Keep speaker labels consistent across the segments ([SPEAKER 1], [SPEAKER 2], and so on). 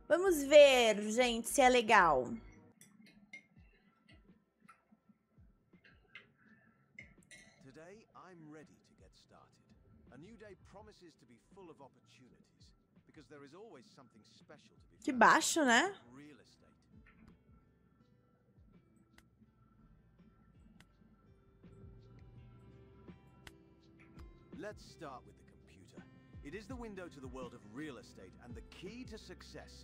[SPEAKER 1] Vamos ver, gente, se é legal.
[SPEAKER 2] Today I'm ready to get started. A new day promises to be full of opportunities because there is always something special to be
[SPEAKER 1] Que
[SPEAKER 2] found
[SPEAKER 1] baixo, né?
[SPEAKER 2] in real estate. Let's start with the computer. It is the window to the world of real estate and the key to success.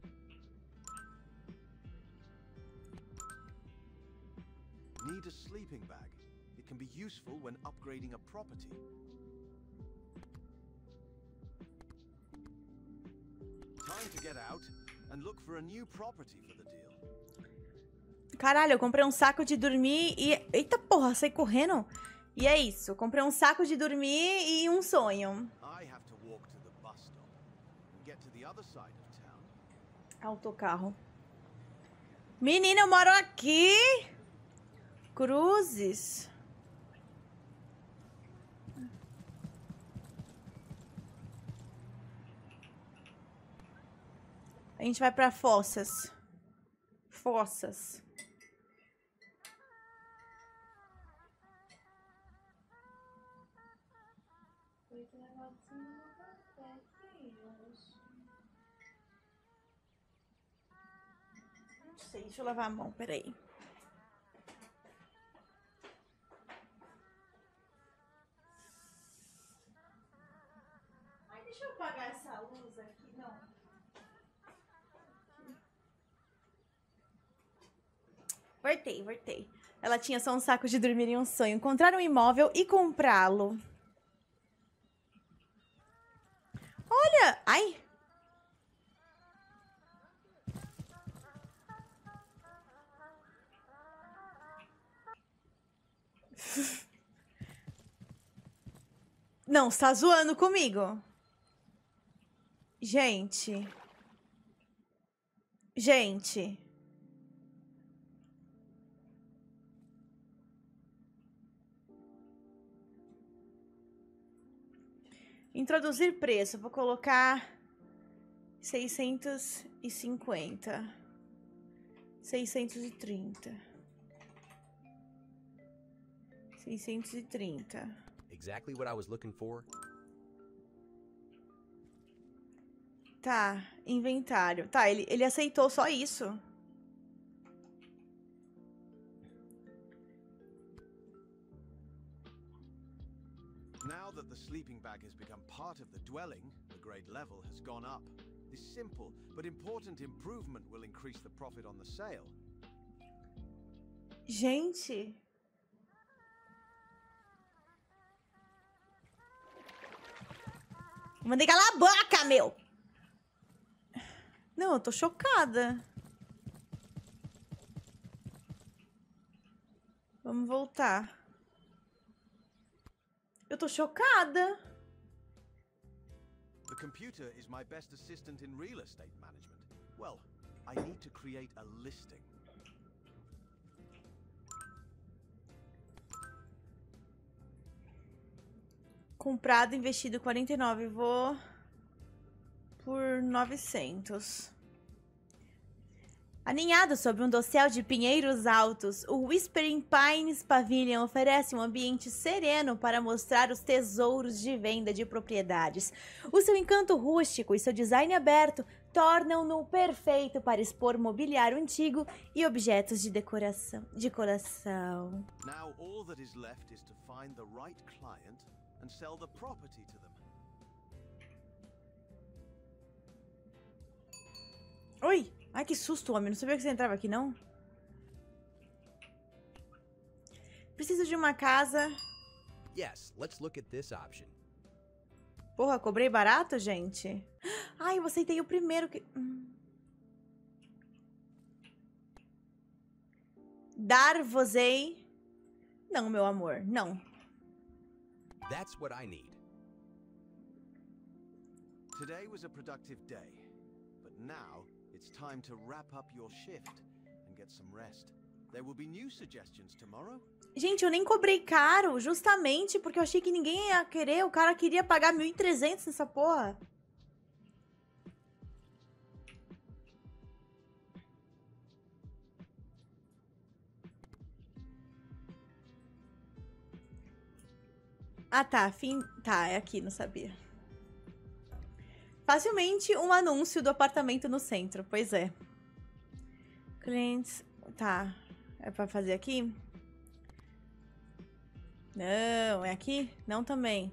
[SPEAKER 2] Need a sleeping bag. It can be useful when upgrading a property. Time to get out and look for a new property for the deal.
[SPEAKER 1] Caralho, eu comprei um saco de dormir e... Eita porra, saí correndo. E é isso, comprei um saco de dormir e um sonho.
[SPEAKER 2] I have to walk to the bus stop and get to the other side of town.
[SPEAKER 1] Autocarro. Menina, eu moro aqui. Cruzes. A gente vai pra Fossas. Fossas. Não sei, deixa eu lavar a mão, peraí. Ai, deixa eu apagar essa luz aqui, não. Voltei. Ela tinha só um saco de dormir e um sonho. Encontrar um imóvel e comprá-lo. Olha! Ai! Não, você tá zoando comigo? Gente. Introduzir preço. Vou colocar 650. 630. 630.
[SPEAKER 3] Exactly what I was looking for.
[SPEAKER 1] Tá, inventário. Tá, ele aceitou só isso.
[SPEAKER 2] Now that the sleeping bag has become part of the dwelling, the grade level has gone up. This simple but important improvement will increase the profit on the sale.
[SPEAKER 1] Gente. Mandei calar a boca, meu! Não, eu tô chocada. Vamos voltar. Eu tô chocada.
[SPEAKER 2] The computer is my best assistant in real estate management. Well, I need to create a listing.
[SPEAKER 1] Comprado, investido 49. Vou por 900. Aninhado sob um dossel de pinheiros altos, o Whispering Pines Pavilion oferece um ambiente sereno para mostrar os tesouros de venda de propriedades. O seu encanto rústico e seu design aberto tornam-no perfeito para expor mobiliário antigo e objetos de decoração.
[SPEAKER 2] Now all that is left is to find the right client and sell the property to them.
[SPEAKER 1] Oi! Ai, que susto, homem. Não sabia que você entrava aqui, não? Preciso de uma casa.
[SPEAKER 3] Yes, let's look at this option.
[SPEAKER 1] Porra, cobrei barato, gente? Ai, eu aceitei o primeiro que... Dar-vos-ei... Não, meu amor, não.
[SPEAKER 3] That's what I need.
[SPEAKER 2] Today was a productive day, but now it's time to wrap up your shift and get some rest. There will be new suggestions tomorrow.
[SPEAKER 1] Gente, eu nem cobrei caro, justamente porque eu achei que ninguém ia querer. O cara queria pagar 1.300 nessa porra. Ah, tá. Tá, é aqui, não sabia. Facilmente um anúncio do apartamento no centro, pois é. Clientes... Tá. É pra fazer aqui? Não, é aqui? Não também.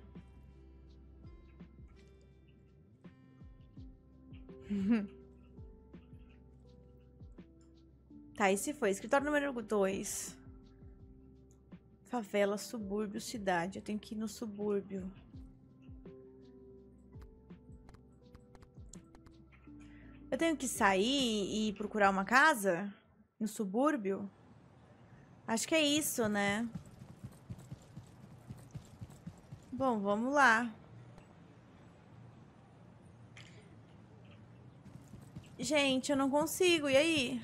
[SPEAKER 1] Tá, esse foi. Escritório número 2. Favela, subúrbio, cidade. Eu tenho que ir no subúrbio. Eu tenho que sair e procurar uma casa? No subúrbio? Acho que é isso, né? Bom, vamos lá. Gente, eu não consigo. E aí?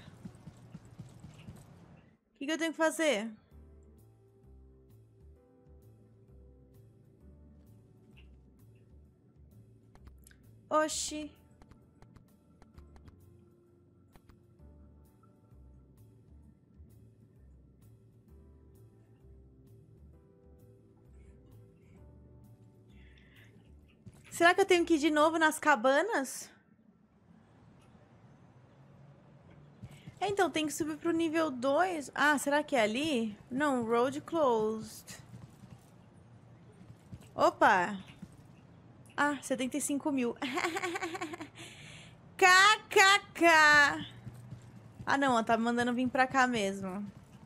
[SPEAKER 1] O que eu tenho que fazer? Oxi. Será que eu tenho que ir de novo nas cabanas? É, então, tem que subir pro nível 2. Ah, será que é ali? Não, road closed. Opa! Ah, 75 mil. KKK! Ah, não, ela tá me mandando vir pra cá mesmo.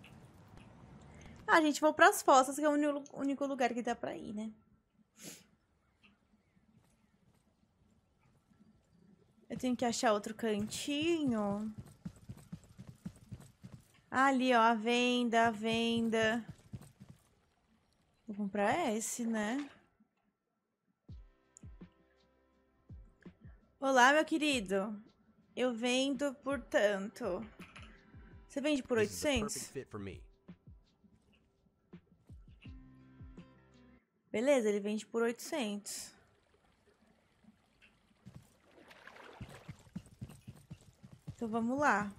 [SPEAKER 1] Ah, gente, vou pras fossas, que é o único lugar que dá pra ir, né? Eu tenho que achar outro cantinho. Ah, ali, ó, a venda, a venda. Vou comprar esse, né? Olá, meu querido. Eu vendo por tanto. Você vende por
[SPEAKER 3] This is the perfect
[SPEAKER 1] 800?
[SPEAKER 3] fit for me.
[SPEAKER 1] Beleza, ele vende por 800. Então vamos lá.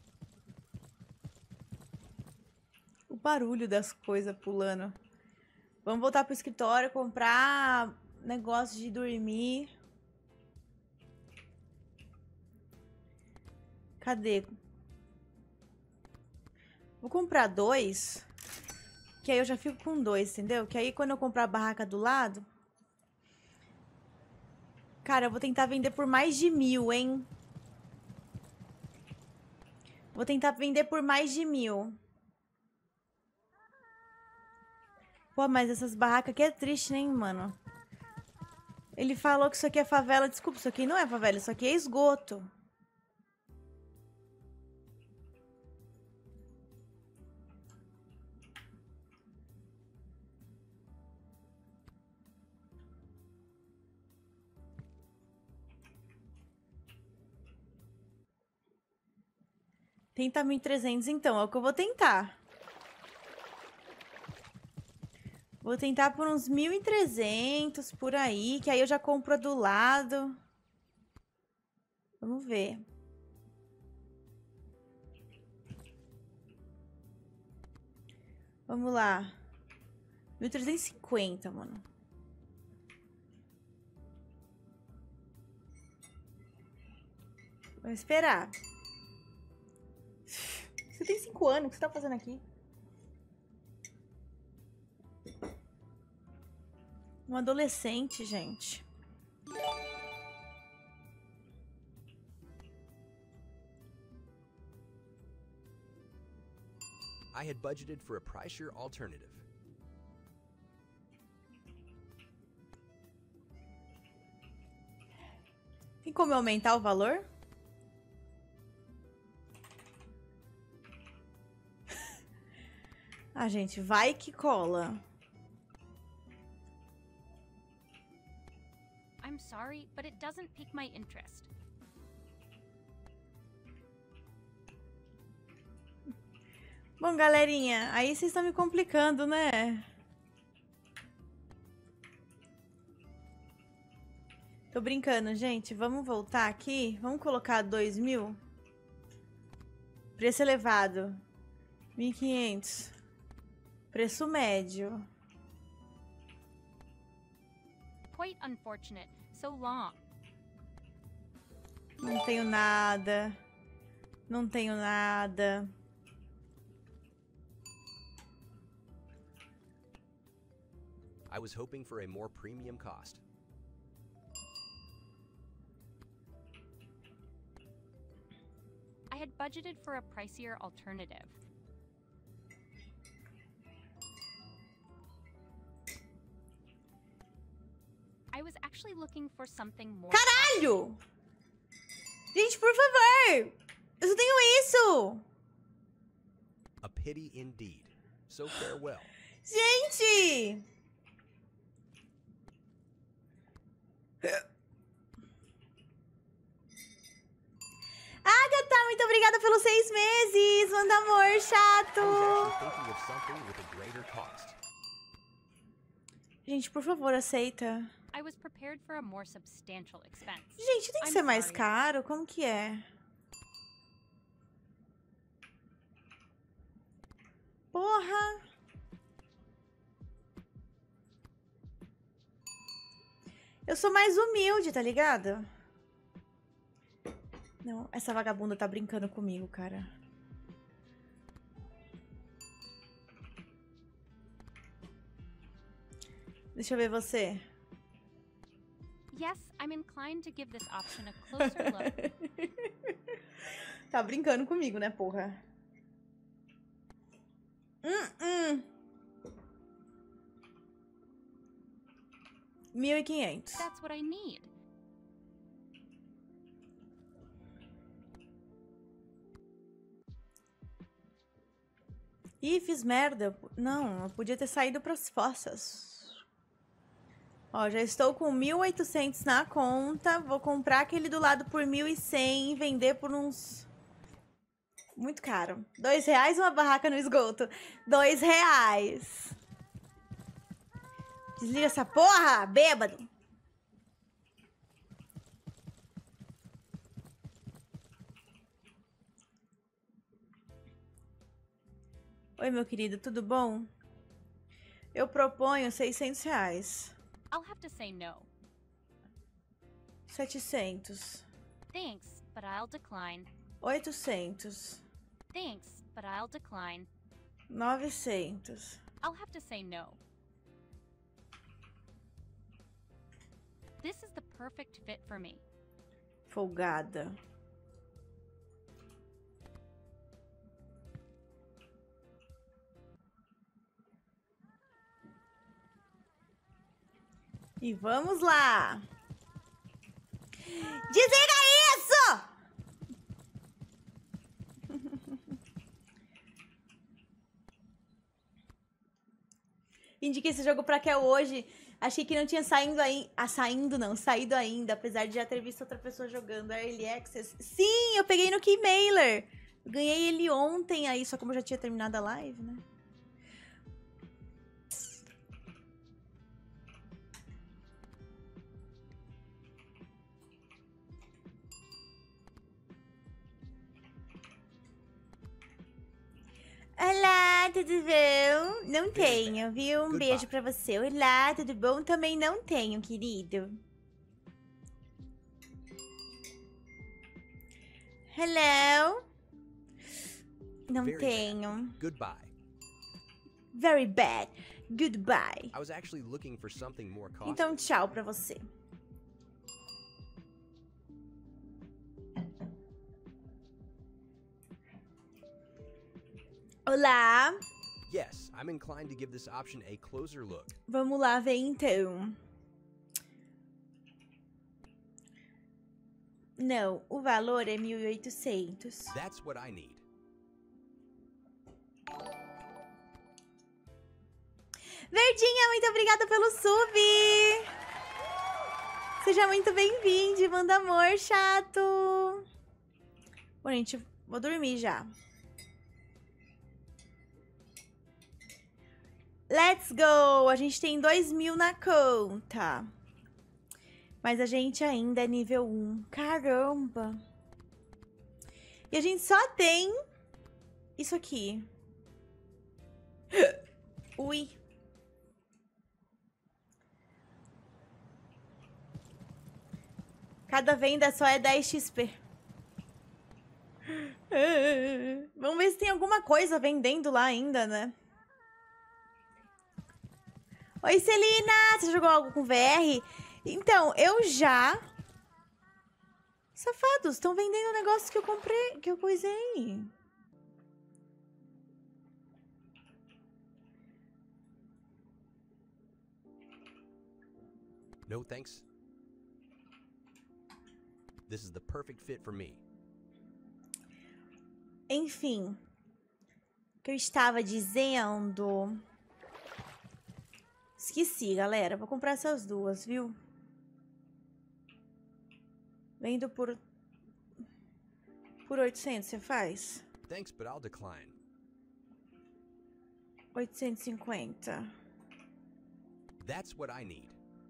[SPEAKER 1] O barulho das coisas pulando. Vamos voltar pro escritório, comprar negócio de dormir. Cadê? Vou comprar 2. Que aí eu já fico com 2, entendeu? Que aí quando eu comprar a barraca do lado... Cara, eu vou tentar vender por mais de 1000, hein? Vou tentar vender por mais de 1000. Pô, mas essas barracas aqui é triste, né, mano? Ele falou que isso aqui é favela. Desculpa, isso aqui não é favela, isso aqui é esgoto. Tenta 1.300 então, é o que eu vou tentar. Vou tentar por uns 1.300 por aí, que aí eu já compro a do lado. Vamos ver. Vamos lá. 1.350, mano. Vamos esperar. Você tem 5 anos, o que você tá fazendo aqui? Um adolescente, gente.
[SPEAKER 3] I had budgeted for a pricier alternative.
[SPEAKER 1] Tem como eu aumentar o valor? Ah, gente, vai que cola.
[SPEAKER 4] I'm sorry, but it doesn't pique my interest.
[SPEAKER 1] Bom, galerinha, aí vocês estão me complicando, né? Tô brincando, gente. Vamos voltar aqui. Vamos colocar 2.000. Preço elevado. 1.500. Preço médio.
[SPEAKER 4] quite unfortunate. So long.
[SPEAKER 1] Não tenho nada. Não tenho nada.
[SPEAKER 3] I was hoping for a more premium cost.
[SPEAKER 4] I had budgeted for a pricier alternative. I was actually looking for something more.
[SPEAKER 1] Caralho! Gente, por favor! Eu só tenho isso!
[SPEAKER 3] A pity indeed. So farewell.
[SPEAKER 1] Gente! Agatha, muito obrigada pelos 6 meses! Manda amor,
[SPEAKER 3] I was
[SPEAKER 1] chato!
[SPEAKER 3] actually thinking of something with a greater cost.
[SPEAKER 1] Gente, por favor, aceita.
[SPEAKER 4] I was prepared for a more substantial expense.
[SPEAKER 1] Gente, tem que
[SPEAKER 4] I'm
[SPEAKER 1] ser mais
[SPEAKER 4] sorry.
[SPEAKER 1] caro? Como que é? Porra! Eu sou mais humilde, tá ligado? Não, essa vagabunda tá brincando comigo, cara. Deixa eu ver você.
[SPEAKER 4] Yes, I'm inclined to give this option a closer look.
[SPEAKER 1] Tá brincando comigo, né, porra? 1.500.
[SPEAKER 4] That's what I need.
[SPEAKER 1] Ih, fiz merda. Não, eu podia ter saído pras fossas. Ó, já estou com 1.800 na conta. Vou comprar aquele do lado por 1.100 e vender por uns... Muito caro. R$2 uma barraca no esgoto. R$2. Desliga essa porra, bêbado. Oi, meu querido, tudo bom? Eu proponho R$600.
[SPEAKER 4] I'll have to say no.
[SPEAKER 1] 700.
[SPEAKER 4] Thanks, but I'll decline.
[SPEAKER 1] 800.
[SPEAKER 4] Thanks, but I'll decline.
[SPEAKER 1] 900.
[SPEAKER 4] I'll have to say no. This is the perfect fit for me.
[SPEAKER 1] Folgada. E vamos lá. Desliga isso! Indiquei esse jogo pra que é hoje. Achei que não tinha saído ainda, apesar de já ter visto outra pessoa jogando Early Access. Sim, eu peguei no Keymailer. Ganhei ele ontem aí, só como eu já tinha terminado a live, né? Olá, tudo bom? Não tenho, viu? Um
[SPEAKER 3] Goodbye.
[SPEAKER 1] beijo pra você. Olá, tudo bom? Também não tenho, querido. Hello? Não
[SPEAKER 3] Very
[SPEAKER 1] tenho.
[SPEAKER 3] Goodbye.
[SPEAKER 1] Very bad. Goodbye.
[SPEAKER 3] I was actually looking for something more costly.
[SPEAKER 1] Então, tchau pra você. Olá.
[SPEAKER 3] Yes, I'm inclined to give this option a closer look.
[SPEAKER 1] Vamos lá ver então. Não, o valor é 1.800.
[SPEAKER 3] That's what I need.
[SPEAKER 1] Verdinha, muito obrigada pelo sub! Seja muito bem-vindo, manda amor, chato! Bom, gente, vou dormir já. Let's go! A gente tem 2.000 na conta. Mas a gente ainda é nível 1. Caramba! E a gente só tem isso aqui. Ui. Cada venda só é 10 XP. Vamos ver se tem alguma coisa vendendo lá ainda, né? Oi, Celina! Você jogou algo com VR? Então, eu já... Safados, estão vendendo o negócio que eu comprei, que eu coisei.
[SPEAKER 3] No thanks. This is the perfect fit for me.
[SPEAKER 1] Enfim, o que eu estava dizendo... Esqueci, galera. Vou comprar essas duas, viu? Vendo por 800, você faz?
[SPEAKER 3] Thanks, but I'll decline.
[SPEAKER 1] 850.
[SPEAKER 3] That's what I need.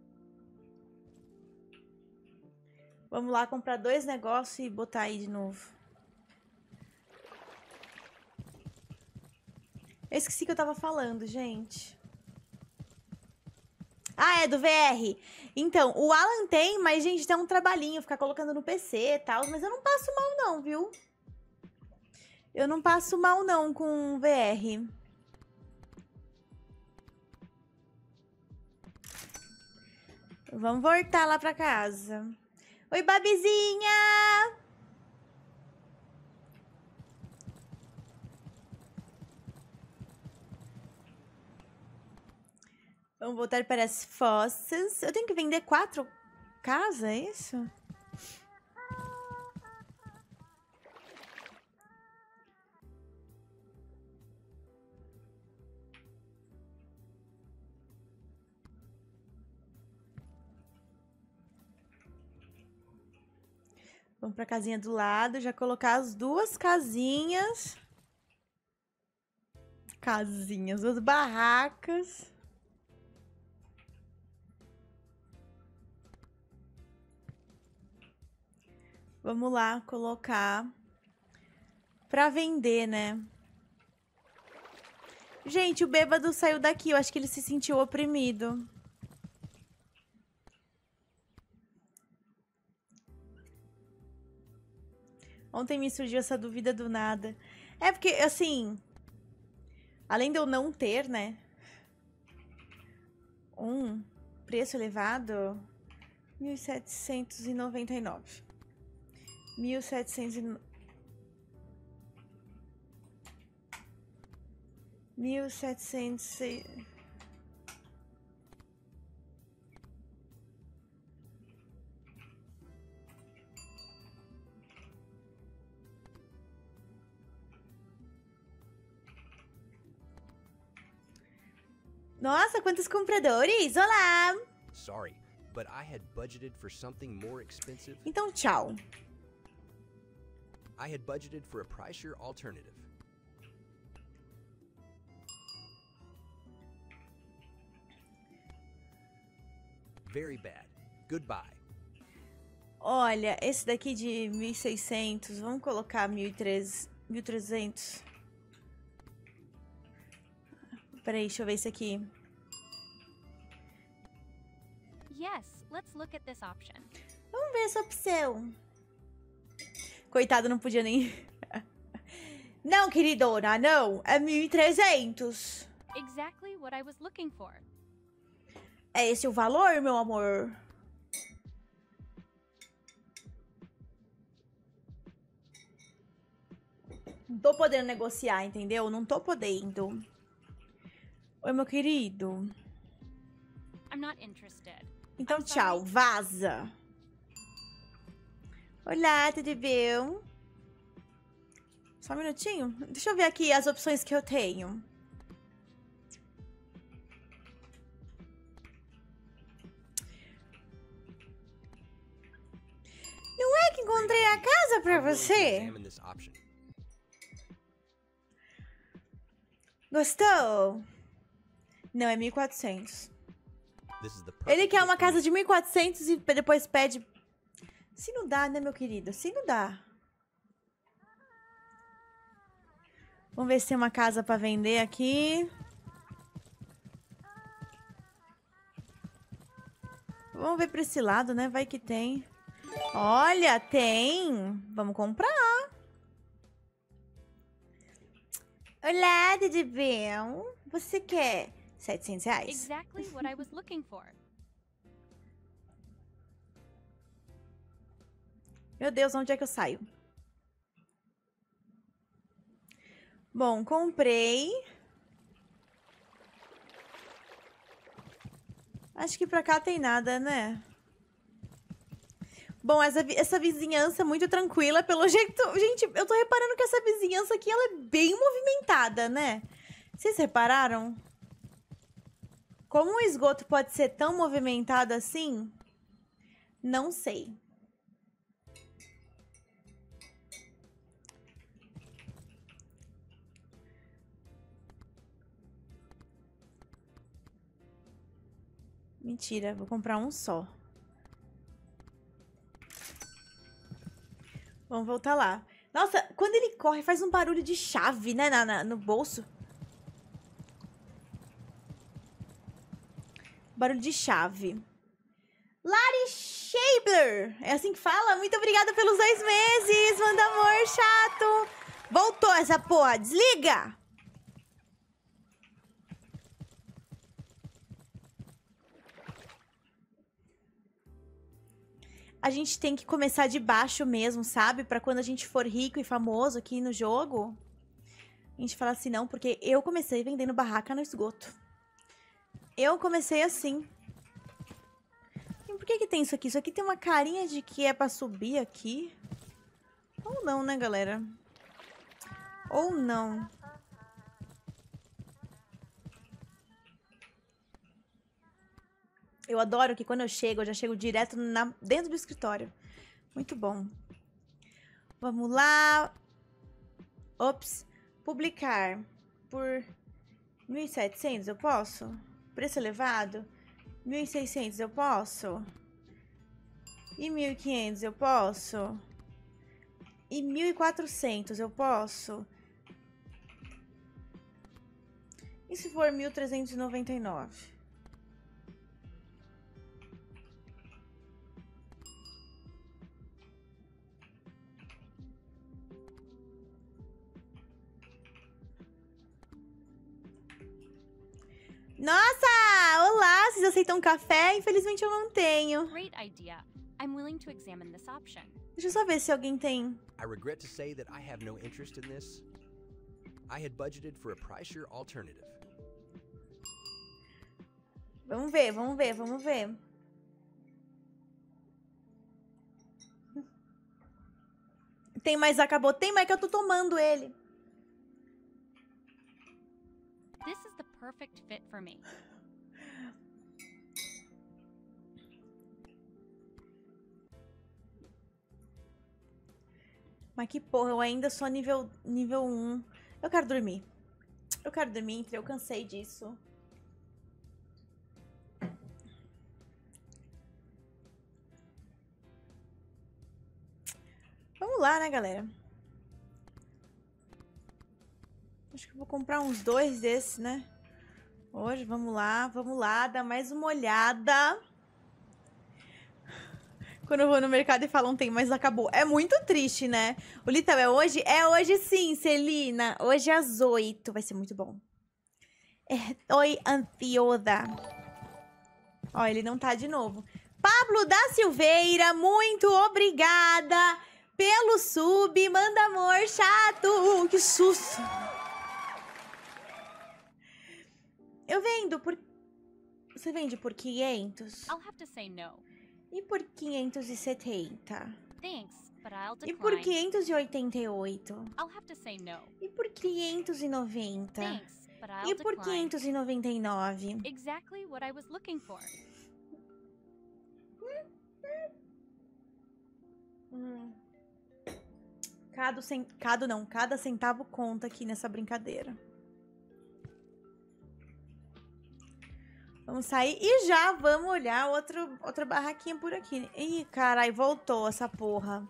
[SPEAKER 1] Vamos lá comprar 2 negócios e botar aí de novo. Eu esqueci que eu tava falando, gente. Ah, é do VR. Então, o Alan tem, mas, gente, tem um trabalhinho ficar colocando no PC e tal. Mas eu não passo mal, não, viu? Eu não passo mal, não, com VR. Vamos voltar lá pra casa. Oi, Babizinha! Vamos voltar para as fossas. Eu tenho que vender 4 casas, é isso? Vamos para a casinha do lado, já colocar as 2 casinhas. Casinhas, 2 barracas. Vamos lá colocar pra vender, né? Gente, o bêbado saiu daqui. Eu acho que ele se sentiu oprimido. Ontem me surgiu essa dúvida do nada. É porque, assim... Além de eu não ter, né? Um preço elevado... 1.799. 1.700... 1.700... Nossa, quantos compradores! Olá!
[SPEAKER 3] Sorry, but I had budgeted for something more expensive.
[SPEAKER 1] Então, tchau.
[SPEAKER 3] I had budgeted for a pricier alternative. Very bad. Goodbye.
[SPEAKER 1] Olha, esse daqui de 1.600, vamos colocar 1.300. Peraí, deixa eu ver esse aqui.
[SPEAKER 4] Yes, let's look at this option.
[SPEAKER 1] Vamos ver essa opção. Coitado, não podia nem... Não, queridona, não. É 1.300.
[SPEAKER 4] Exactly what I was looking for.
[SPEAKER 1] É esse o valor, meu amor? Não tô podendo negociar, entendeu? Não tô podendo. Oi, meu querido.
[SPEAKER 4] I'm not interested.
[SPEAKER 1] Então,
[SPEAKER 4] I'm
[SPEAKER 1] tchau.
[SPEAKER 4] sorry.
[SPEAKER 1] Vaza. Olá, tudo bem? Só um minutinho. Deixa eu ver aqui as opções que eu tenho. Não é que encontrei a casa pra
[SPEAKER 3] I'm willing to
[SPEAKER 1] você?
[SPEAKER 3] examine this option.
[SPEAKER 1] Gostou? Não, é 1.400.
[SPEAKER 3] This is the perfect
[SPEAKER 1] Ele quer
[SPEAKER 3] fit
[SPEAKER 1] uma
[SPEAKER 3] for
[SPEAKER 1] casa
[SPEAKER 3] me.
[SPEAKER 1] de 1.400 e depois pede... Se não dá, né, meu querido? Se não dá. Vamos ver se tem uma casa pra vender aqui. Vamos ver pra esse lado, né? Vai que tem. Olha, tem. Vamos comprar. Olá, tudo bem? Você quer 700 reais?
[SPEAKER 4] Exactly what I was looking for.
[SPEAKER 1] Meu Deus, onde é que eu saio? Bom, comprei. Acho que pra cá tem nada, né? Bom, essa vizinhança é muito tranquila, pelo jeito... Gente, eu tô reparando que essa vizinhança aqui, ela é bem movimentada, né? Vocês repararam? Como o esgoto pode ser tão movimentado assim? Não sei. Mentira, vou comprar um só. Vamos voltar lá. Nossa, quando ele corre, faz um barulho de chave, né, no bolso. Barulho de chave. Lari Schaebler. É assim que fala? Muito obrigada pelos 2 meses. Manda amor, chato. Voltou essa porra. Desliga. A gente tem que começar de baixo mesmo, sabe? Pra quando a gente for rico e famoso aqui no jogo, a gente fala assim, não, porque eu comecei vendendo barraca no esgoto. Eu comecei assim. E por que tem isso aqui? Isso aqui tem uma carinha de que é pra subir aqui. Ou não, né, galera? Ou não. Eu adoro que quando eu já chego direto dentro do escritório. Muito bom. Vamos lá. Ops. Publicar por 1.700, eu posso? Preço elevado? 1.600, eu posso? E 1.500, eu posso? E 1.400, eu posso? E se for 1.399? Nossa! Olá! Vocês aceitam café? Infelizmente eu não tenho.
[SPEAKER 4] Great idea. I'm willing to examine this option.
[SPEAKER 1] Deixa eu só ver se alguém tem.
[SPEAKER 3] I regret to say that I have no interest in this. I had budgeted for a pricier alternative.
[SPEAKER 1] Vamos ver, vamos ver, vamos ver. Tem, mas acabou. Tem, mas que eu tô tomando ele.
[SPEAKER 4] This is the perfect fit for me.
[SPEAKER 1] Mas que porra, eu ainda sou nível 1. Eu quero dormir. Eu quero dormir, eu cansei disso. Vamos lá, né, galera? Acho que eu vou comprar uns 2 desses, né? Hoje, vamos lá, dar mais uma olhada. Quando eu vou no mercado e falam tem, mas acabou. É muito triste, né? O Little é hoje? É hoje sim, Celina. Hoje às 8. Vai ser muito bom. Oi, ansiosa. Ó, ele não tá de novo. Pablo da Silveira, muito obrigada pelo sub. Manda amor, chato. Que susto. Eu vendo por... Você vende por 500?
[SPEAKER 4] I'll have to say no.
[SPEAKER 1] E por 570?
[SPEAKER 4] Thanks, but I'll
[SPEAKER 1] E por
[SPEAKER 4] decline.
[SPEAKER 1] 588?
[SPEAKER 4] I'll have to say no.
[SPEAKER 1] E por 590?
[SPEAKER 4] Thanks, but I'll
[SPEAKER 1] E por
[SPEAKER 4] decline.
[SPEAKER 1] 599?
[SPEAKER 4] Exactly what I was looking for.
[SPEAKER 1] Cada centavo conta aqui nessa brincadeira. Vamos sair e já vamos olhar outra barraquinha por aqui. Ih, carai, voltou essa porra.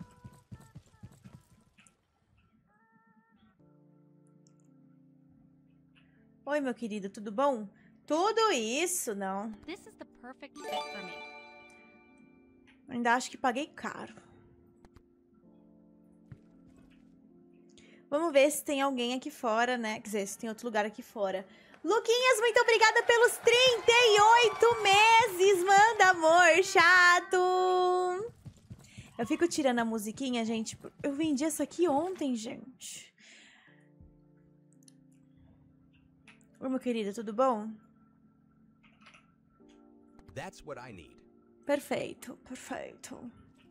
[SPEAKER 1] Oi, meu querido, tudo bom? Tudo isso, não.
[SPEAKER 4] This is the perfect fit for me.
[SPEAKER 1] Ainda acho que paguei caro. Vamos ver se tem alguém aqui fora, né? Quer dizer, se tem outro lugar aqui fora. Luquinhas, muito obrigada pelos 38 meses. Manda, amor, chato. Eu fico tirando a musiquinha, gente. Eu vendi essa aqui ontem, gente. Oi, meu querido, tudo bom?
[SPEAKER 3] That's what I need.
[SPEAKER 1] Perfeito, perfeito.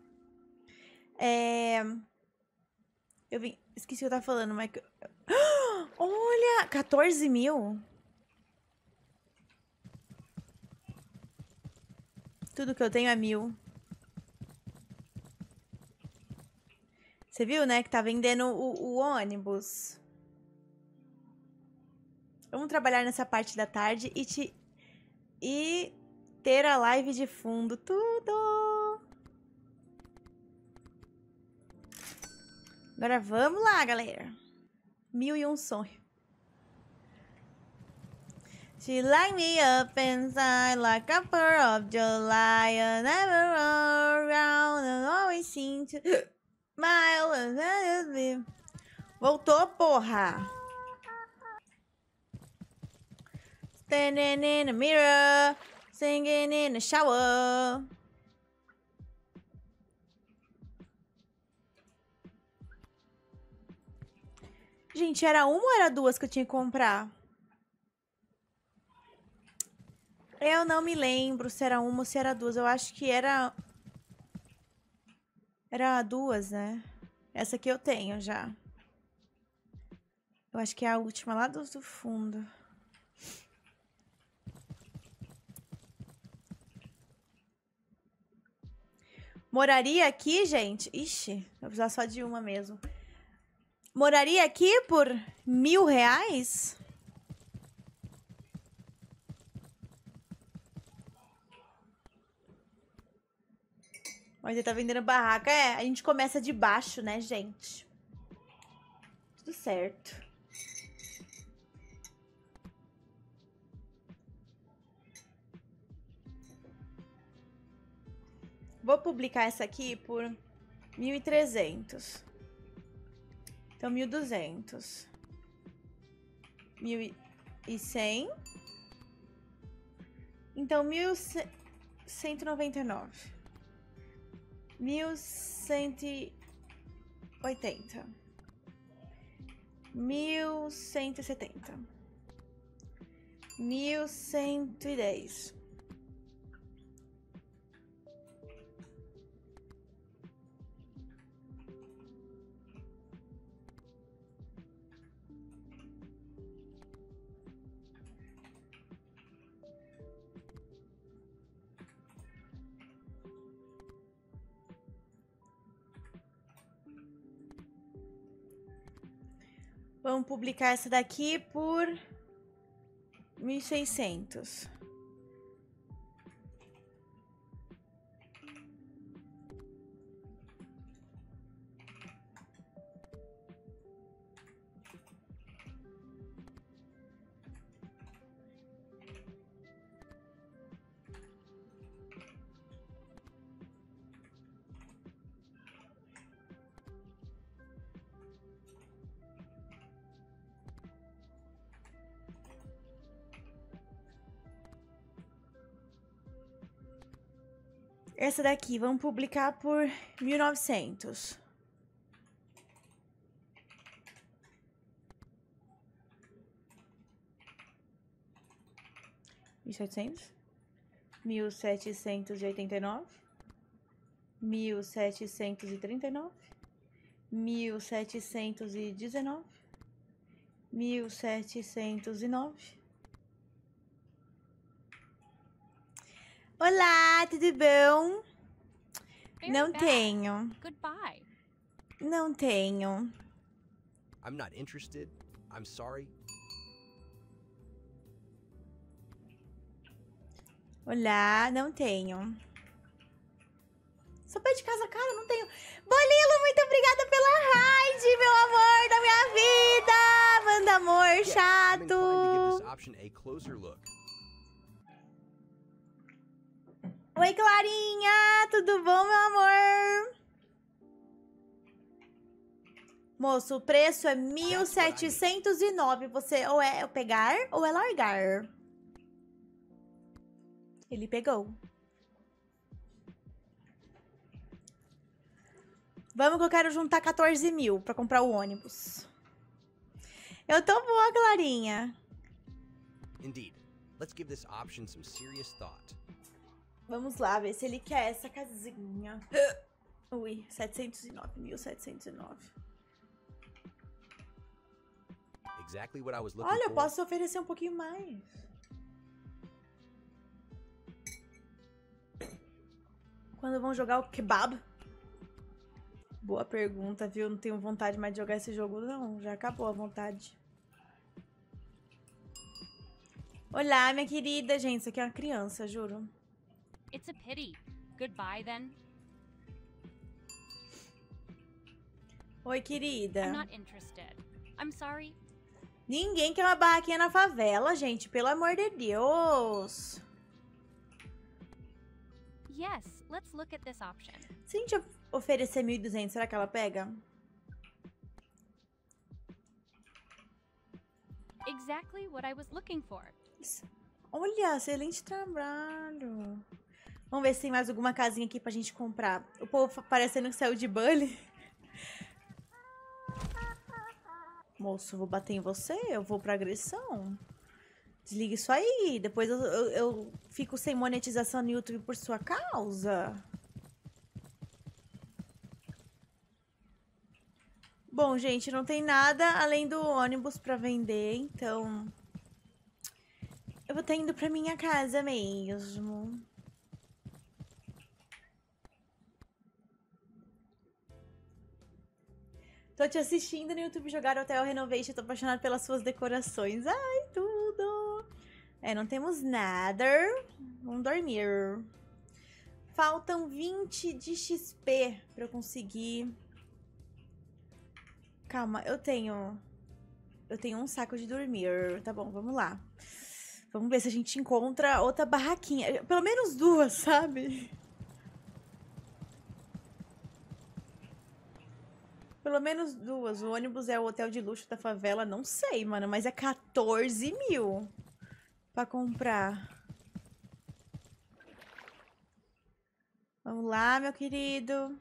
[SPEAKER 1] Eu vim... Esqueci o que eu tava falando, mas... Olha! 14 mil? Tudo que eu tenho é 1.000. Você viu, né? Que tá vendendo o ônibus. Vamos trabalhar nessa parte da tarde e ter a live de fundo. Tudo! Agora vamos lá, galera. 1001 sonho. She light me up inside like a 4th of July. I never run around and always seem to smile and live. Voltou, porra! Standing in the mirror, singing in the shower. Gente, era uma ou era duas que eu tinha que comprar? Eu não me lembro se era uma ou se era duas. Eu acho que era... Era duas, né? Essa aqui eu tenho já. Eu acho que é a última lá do fundo. Moraria aqui, gente? Ixi, vou precisar só de uma mesmo. Moraria aqui por R$1.000? Mas ele tá vendendo barraca. É, a gente começa de baixo, né, gente? Tudo certo. Vou publicar essa aqui por 1.300. Então, 1.200. 1.100. Então, 1.199. 1.180. 1.170. 1.110. Vamos publicar essa daqui por 1.600. Essa daqui, vamos publicar por 1.900. R$1.700. 1.789. 1.739. 1.719. 1.709. Olá, tudo bom?
[SPEAKER 4] Very
[SPEAKER 1] Não
[SPEAKER 4] bad.
[SPEAKER 1] tenho.
[SPEAKER 4] Goodbye.
[SPEAKER 1] Não tenho.
[SPEAKER 3] I'm not interested. I'm sorry.
[SPEAKER 1] Olá, não tenho. Sou pé de casa, cara, não tenho. Bolilo, muito obrigada pela raid, meu amor da minha vida. Manda amor,
[SPEAKER 3] Yes, I'm inclined to give
[SPEAKER 1] chato.
[SPEAKER 3] this option a closer look.
[SPEAKER 1] Oi, Clarinha! Tudo bom, meu amor? Moço, o preço é 1.709. Você ou é pegar ou é largar. Ele pegou. Vamos que eu quero juntar 14 mil pra comprar o ônibus. Eu tô boa, Clarinha.
[SPEAKER 3] Indeed. Let's give this option some serious thought.
[SPEAKER 1] Vamos lá, ver se ele quer essa casinha. Ui, 709, 1.709.
[SPEAKER 3] Exactly what I was looking
[SPEAKER 1] Olha, eu
[SPEAKER 3] for.
[SPEAKER 1] posso oferecer um pouquinho mais. Quando vão jogar o kebab? Boa pergunta, viu? Não tenho vontade mais de jogar esse jogo, não. Já acabou a vontade. Olá, minha querida. Gente, isso aqui é uma criança, juro.
[SPEAKER 4] It's a pity. Goodbye, then.
[SPEAKER 1] Oi, querida.
[SPEAKER 4] I'm not interested. I'm sorry.
[SPEAKER 1] Ninguém quer uma barraquinha na favela, gente. Pelo amor de Deus.
[SPEAKER 4] Yes, let's look at this option.
[SPEAKER 1] Se a gente oferecer 1.200, será que ela pega?
[SPEAKER 4] Exactly what I was looking for.
[SPEAKER 1] Olha, excelente trabalho. Vamos ver se tem mais alguma casinha aqui pra gente comprar. O povo parecendo que saiu de bully. Moço, vou bater em você? Eu vou pra agressão? Desliga isso aí. Depois eu fico sem monetização no YouTube por sua causa. Bom, gente, não tem nada além do ônibus pra vender, então... eu vou estar indo pra minha casa mesmo. Tô te assistindo no YouTube jogar Hotel Renovation. Tô apaixonada pelas suas decorações. Ai, tudo! É, não temos nada. Vamos dormir. Faltam 20 de XP pra eu conseguir... Calma, eu tenho um saco de dormir. Tá bom, vamos lá. Vamos ver se a gente encontra outra barraquinha. Pelo menos duas, sabe? Pelo menos duas. O ônibus é o hotel de luxo da favela. Não sei, mano. Mas é 14 mil pra comprar. Vamos lá, meu querido.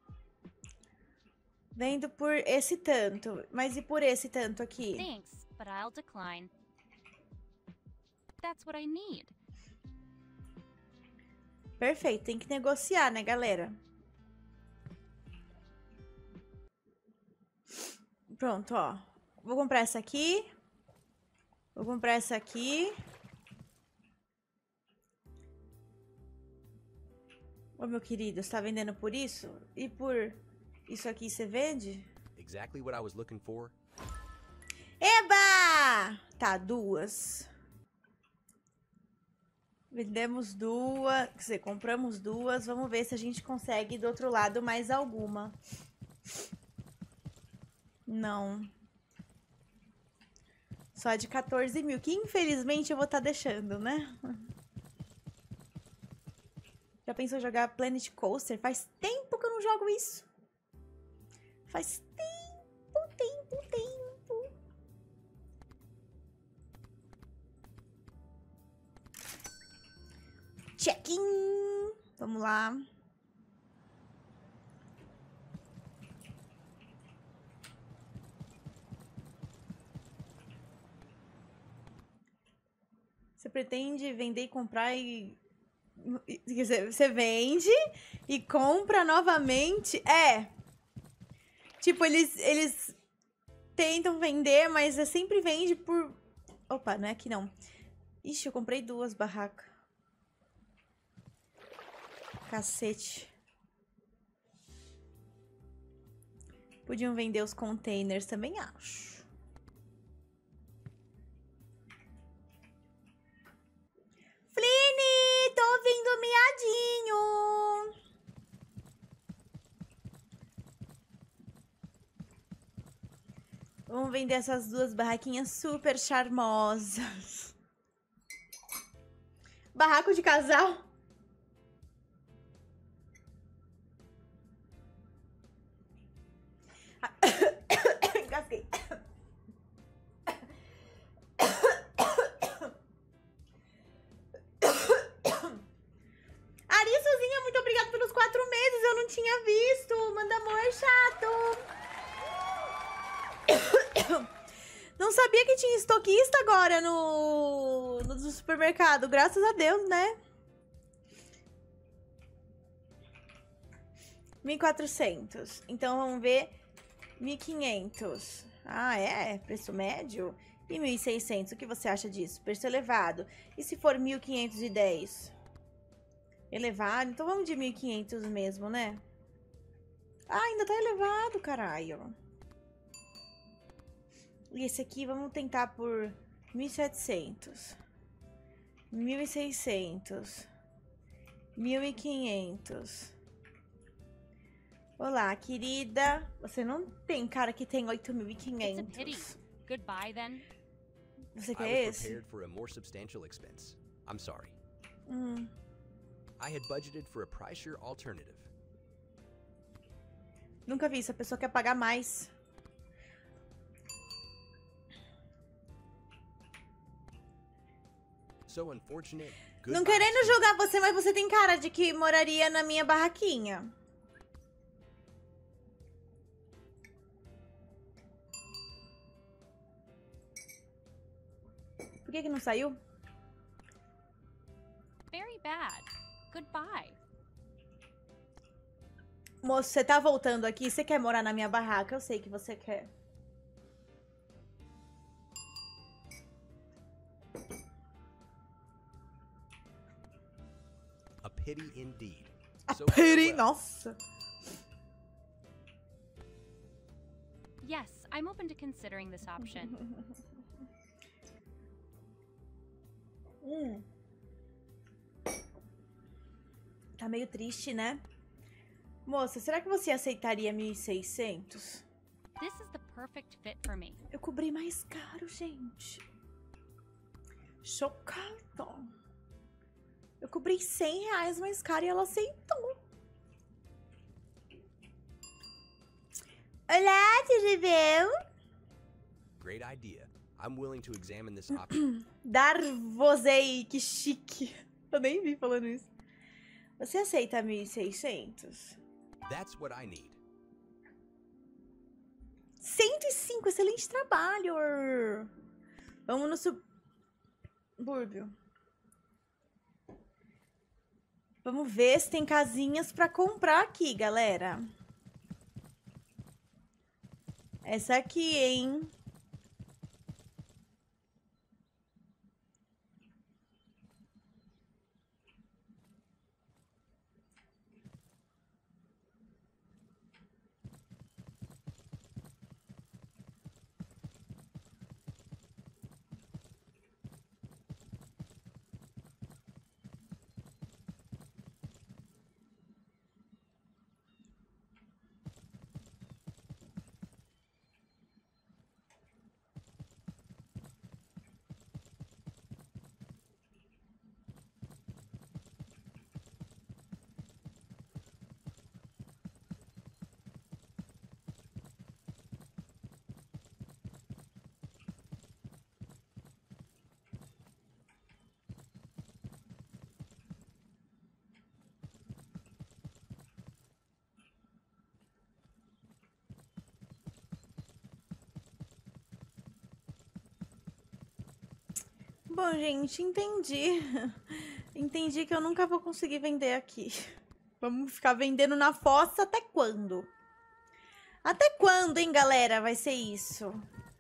[SPEAKER 1] Vendo por esse tanto. Mas e por esse tanto aqui?
[SPEAKER 4] Thanks, but I'll decline. That's what I need.
[SPEAKER 1] Perfeito. Tem que negociar, né, galera? Pronto, ó. Vou comprar essa aqui. Vou comprar essa aqui. Ô, meu querido, você tá vendendo por isso? E por isso aqui você vende?
[SPEAKER 3] Exactly what I was looking for.
[SPEAKER 1] Eba! Tá, duas. Vendemos duas. Quer dizer, compramos duas. Vamos ver se a gente consegue do outro lado mais alguma. Não. Só de 14 mil, que infelizmente eu vou estar deixando, né? Já pensou em jogar Planet Coaster? Faz tempo que eu não jogo isso. Faz tempo. Check-in. Vamos lá. Você pretende vender e comprar e... Quer dizer, você vende e compra novamente? É. Tipo, eles tentam vender, mas sempre vende por... Opa, não é aqui não. Ixi, eu comprei duas barracas. Cacete. Podiam vender os containers, também acho. Fline, tô ouvindo miadinho. Vamos vender essas duas barraquinhas super charmosas. Barraco de casal. tinha visto. Manda amor, chato. Não sabia que tinha estoquista agora no supermercado. Graças a Deus, né? 1.400. Então, vamos ver 1.500. Ah, é? Preço médio? E 1.600. O que você acha disso? Preço elevado. E se for 1.510? Elevado? Então, vamos de 1.500 mesmo, né? Ah, ainda tá elevado, caralho. E esse aqui, vamos tentar por 1.700. 1.600. 1.500. Olá, querida. Você não tem cara que tem 8.500.
[SPEAKER 4] Goodbye, then.
[SPEAKER 1] Você
[SPEAKER 3] I
[SPEAKER 1] quer
[SPEAKER 3] was
[SPEAKER 1] esse?
[SPEAKER 3] prepared for a more substantial expense. I'm sorry. I had budgeted for a pricier alternative.
[SPEAKER 1] Nunca vi isso. A pessoa quer pagar mais.
[SPEAKER 3] So unfortunate.
[SPEAKER 1] Não
[SPEAKER 3] Goodbye,
[SPEAKER 1] querendo
[SPEAKER 3] Steve.
[SPEAKER 1] julgar você, mas você tem cara de que moraria na minha barraquinha. Por que não saiu?
[SPEAKER 4] Very bad. Goodbye.
[SPEAKER 1] Moço, você tá voltando aqui? Você quer morar na minha barraca? Eu sei que você quer.
[SPEAKER 3] A pity indeed.
[SPEAKER 1] A
[SPEAKER 3] So
[SPEAKER 1] pity,
[SPEAKER 3] farewell.
[SPEAKER 1] nossa.
[SPEAKER 4] Yes, I'm open to considering this option.
[SPEAKER 1] Tá meio triste, né? Moça, será que você aceitaria 1.600?
[SPEAKER 4] This is the perfect fit for me.
[SPEAKER 1] Eu cobri mais caro, gente. Chocado. Eu cobri 100 reais mais caro e ela aceitou. Olá, tudo bem?
[SPEAKER 3] Great idea. I'm willing to examine this option.
[SPEAKER 1] Darvozei, que chique. Eu nem vi falando isso. Você aceita 1.600?
[SPEAKER 3] That's what I need.
[SPEAKER 1] 105, excelente trabalho. Vamos no subúrbio. Vamos ver se tem casinhas pra comprar aqui, galera. Essa aqui, hein? Bom, gente, entendi. Entendi que eu nunca vou conseguir vender aqui. Vamos ficar vendendo na fossa até quando? Até quando, hein, galera, vai ser isso?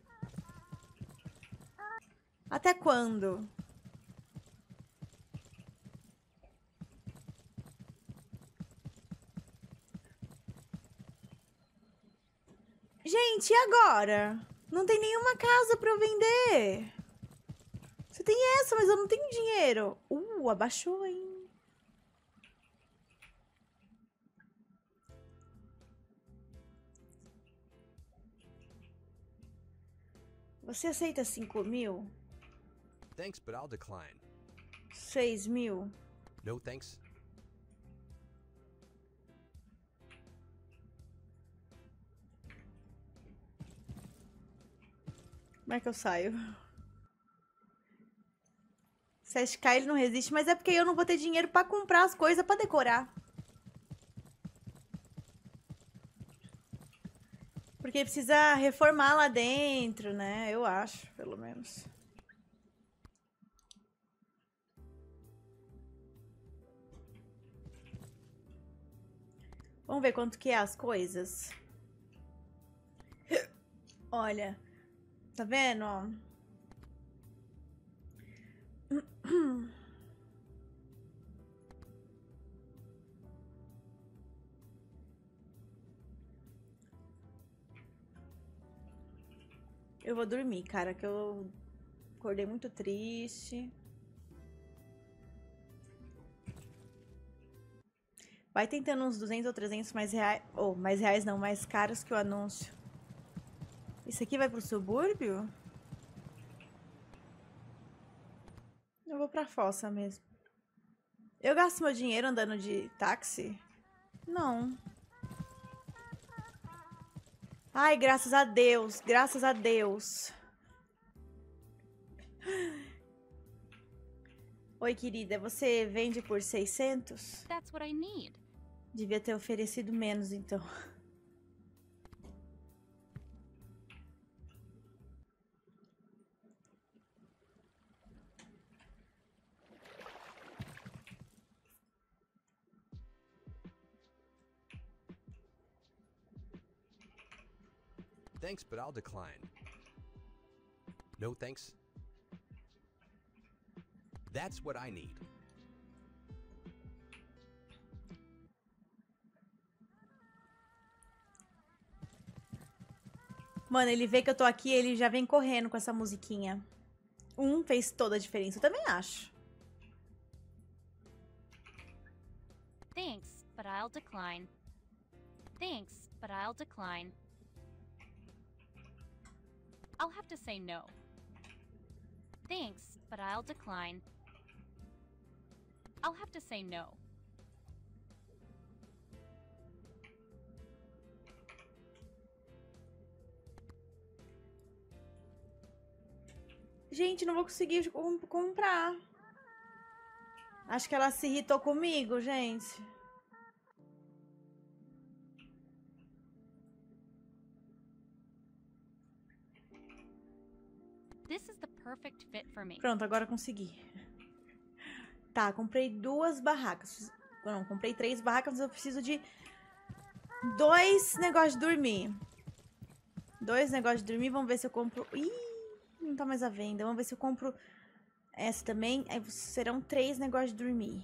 [SPEAKER 1] Até quando? Gente, e agora? Não tem nenhuma casa pra eu vender. Você tem essa, mas eu não tenho dinheiro. Abaixou, hein? Você aceita 5.000?
[SPEAKER 3] Thanks, but I'll decline.
[SPEAKER 1] 6.000?
[SPEAKER 3] No thanks.
[SPEAKER 1] Como é que eu saio? 7K ele não resiste, mas é porque eu não vou ter dinheiro pra comprar as coisas pra decorar. Porque precisa reformar lá dentro, né? Eu acho, pelo menos. Vamos ver quanto que é as coisas. Olha. Tá vendo, ó? Eu vou dormir, cara, que eu acordei muito triste. Vai tentando uns 200 ou 300 mais reais. Ou, mais reais não, mais caros que o anúncio. Isso aqui vai pro subúrbio? Eu vou pra fossa mesmo. Eu gasto meu dinheiro andando de táxi? Não. Ai, graças a Deus. Graças a Deus. Oi, querida. Você vende por 600?
[SPEAKER 4] That's what I need.
[SPEAKER 1] Devia ter oferecido menos, então.
[SPEAKER 3] Thanks, but I'll decline. No thanks. That's what I need.
[SPEAKER 1] Mano, ele vê que eu tô aqui, ele já vem correndo com essa musiquinha. Fez toda a diferença, eu também acho.
[SPEAKER 4] Thanks, but I'll decline. Thanks, but I'll decline. I'll have to say no. Thanks, but I'll decline. I'll have to say no.
[SPEAKER 1] Gente, não vou conseguir comprar. Acho que ela se irritou comigo, gente.
[SPEAKER 4] This is the perfect fit for me.
[SPEAKER 1] Pronto, agora consegui. Tá, comprei 2 barracas. Não, comprei 3 barracas, mas eu preciso de 2 negócios de dormir. 2 negócios de dormir, vamos ver se eu compro... Ih, não tá mais à venda. Vamos ver se eu compro essa também. Aí serão 3 negócios de dormir.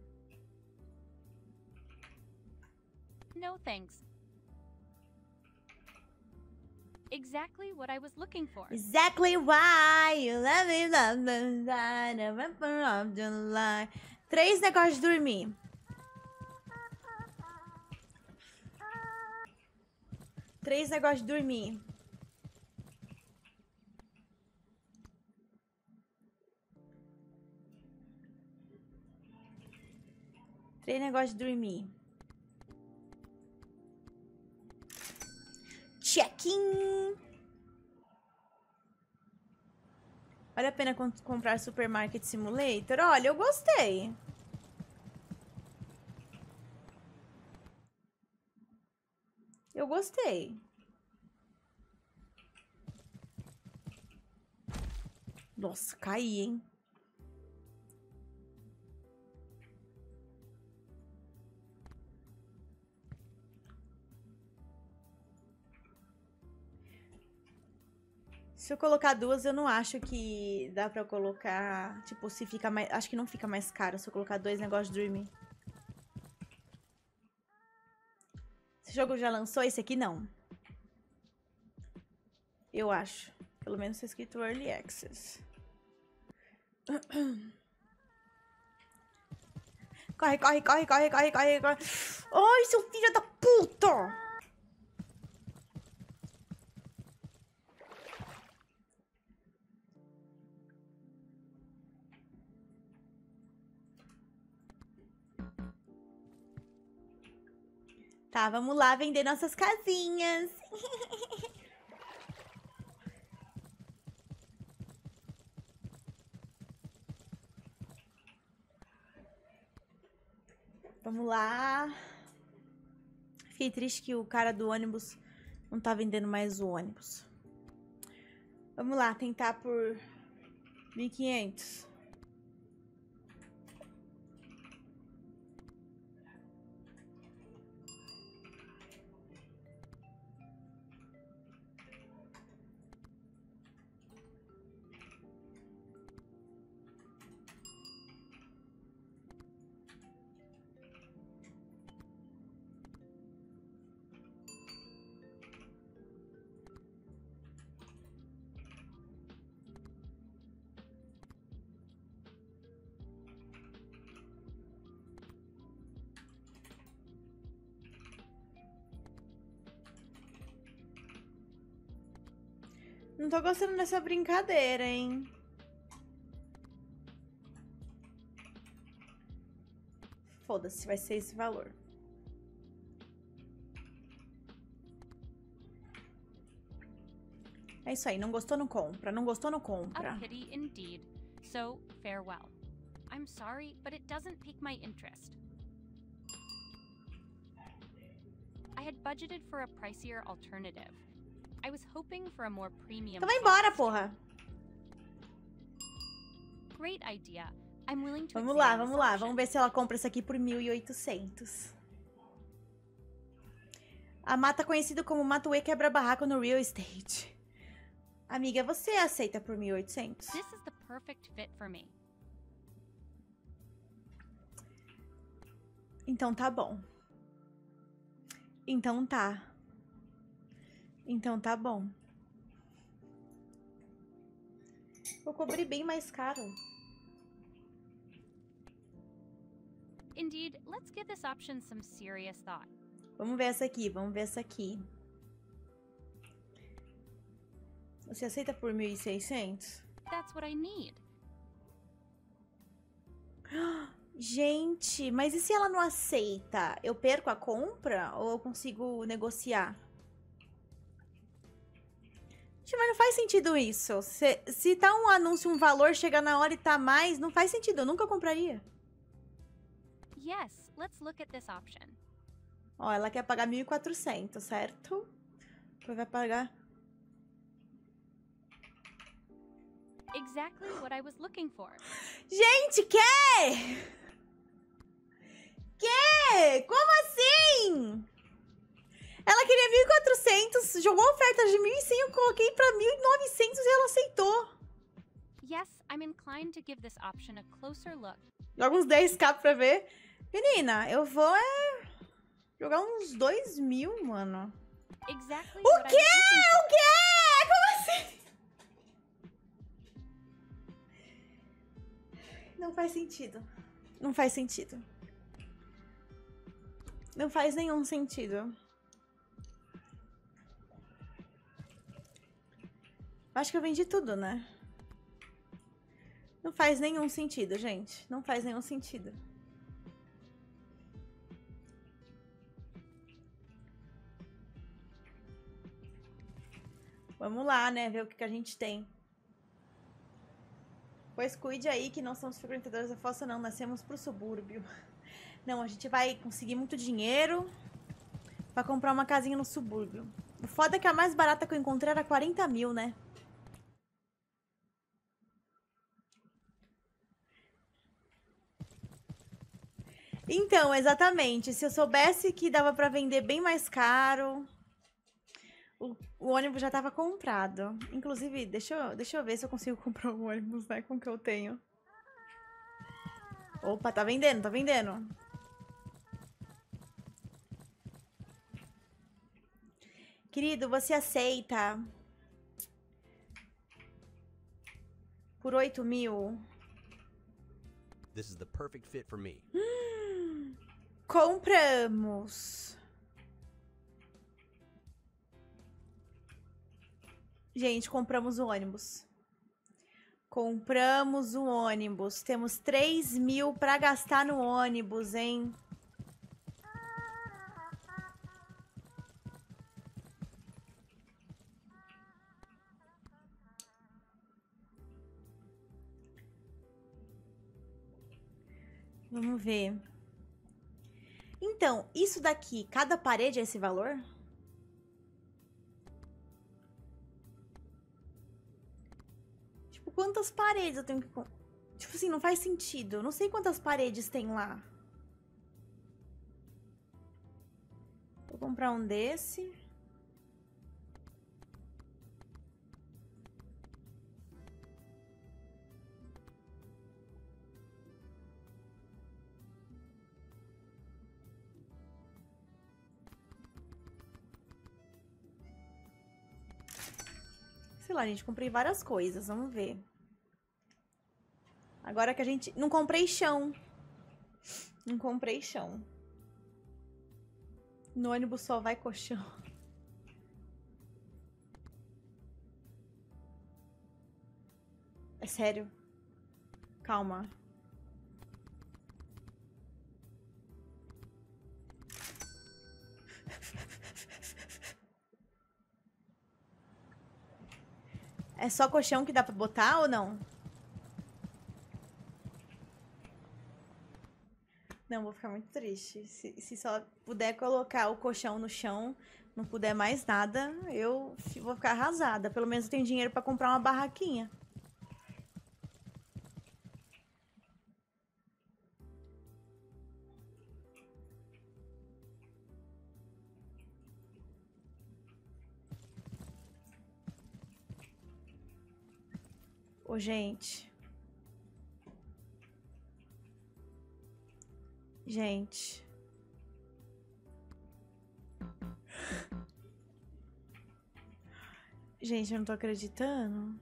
[SPEAKER 4] No thanks. Exactly what I was looking for.
[SPEAKER 1] Exactly why you love me, love me, 3 negócios de dormir. Três negócios de dormir. Três negócios de dormir. Check-in! Vale a pena comprar Supermarket Simulator? Olha, eu gostei. Eu gostei. Nossa, caí, hein? Se eu colocar 2, eu não acho que dá pra eu colocar... Tipo, se fica mais... Acho que não fica mais caro se eu colocar 2 negócios de dormir. Esse jogo já lançou? Esse aqui não. Eu acho. Pelo menos tá escrito Early Access. Corre, corre, corre, corre, corre, corre, corre. Ai, seu filho da puta! Tá, vamos lá vender nossas casinhas. Vamos lá. Fiquei triste que o cara do ônibus Não tá vendendo mais o ônibus. Vamos lá, tentar por 1.500. Não tô gostando dessa brincadeira, hein? Foda-se, vai ser esse valor. É isso aí, não gostou, não compra. Não gostou, não compra.
[SPEAKER 4] A pity indeed. So, farewell. I'm sorry, but it doesn't pique my interest. I had budgeted for a pricier alternative. I was hoping for a more premium.
[SPEAKER 1] Então vai embora, porra.
[SPEAKER 4] Great idea. I'm willing to
[SPEAKER 1] Vamos lá, vamos lá. Vamos ver se ela compra isso aqui por 1.800. A Mata é conhecido como Matue quebra-barraco no real estate. Amiga, você aceita por 1.800?
[SPEAKER 4] This is the perfect fit for me.
[SPEAKER 1] Então tá bom. Então tá. Então tá bom. Vou cobrir bem mais caro.
[SPEAKER 4] Indeed, let's give this option some serious thought.
[SPEAKER 1] Vamos ver essa aqui, vamos ver essa aqui. Você aceita por 1.600?
[SPEAKER 4] That's what I need.
[SPEAKER 1] Gente, mas e se ela não aceita? Eu perco a compra ou eu consigo negociar? Gente, mas não faz sentido isso. Se tá um anúncio, um valor, chega na hora e tá mais, não faz sentido. Eu nunca compraria.
[SPEAKER 4] Yes, let's look at this option.
[SPEAKER 1] Ó, ela quer pagar 1.400, certo? Depois vai pagar...
[SPEAKER 4] Exactly what I was looking for.
[SPEAKER 1] Gente, quer? Quer? Como assim? Ela queria 1.400, jogou oferta de 1.100, eu coloquei pra 1.900 e ela aceitou.
[SPEAKER 4] Yes, I'm inclined to give this option a closer look.
[SPEAKER 1] Joga uns 10k pra ver. Menina, eu vou jogar uns 2.000, mano.
[SPEAKER 4] Exactly
[SPEAKER 1] O
[SPEAKER 4] what
[SPEAKER 1] quê?
[SPEAKER 4] I was looking for.
[SPEAKER 1] O quê? Como assim? Não faz sentido. Não faz sentido. Não faz nenhum sentido. Acho que eu vendi tudo, né? Não faz nenhum sentido, gente. Não faz nenhum sentido. Vamos lá, né? Ver o que a gente tem. Pois cuide aí que não somos frequentadores da fossa, não. Nascemos pro subúrbio. Não, a gente vai conseguir muito dinheiro pra comprar uma casinha no subúrbio. O foda é que a mais barata que eu encontrei era 40 mil, né? Então, exatamente. Se eu soubesse que dava pra vender bem mais caro... O ônibus já tava comprado. Inclusive, deixa eu ver se eu consigo comprar um ônibus, né? Com o que eu tenho. Opa, tá vendendo, tá vendendo. Querido, você aceita por 8.000?
[SPEAKER 3] This is the perfect fit for me.
[SPEAKER 1] Compramos. Gente, compramos o ônibus. Compramos o ônibus. Temos 3.000 pra gastar no ônibus, hein? Vamos ver. Então, isso daqui, cada parede é esse valor? Tipo, quantas paredes eu tenho que... Tipo assim, não faz sentido. Eu não sei quantas paredes tem lá. Vou comprar um desse. Sei lá, gente, comprei várias coisas. Vamos ver. Agora que a gente... Não comprei chão. Não comprei chão. No ônibus só vai colchão. É sério? Calma. É só colchão que dá pra botar ou não? Não, vou ficar muito triste. Se só puder colocar o colchão no chão, não puder mais nada, eu vou ficar arrasada. Pelo menos eu tenho dinheiro pra comprar uma barraquinha. Ô, gente. Gente. Gente, eu não tô acreditando.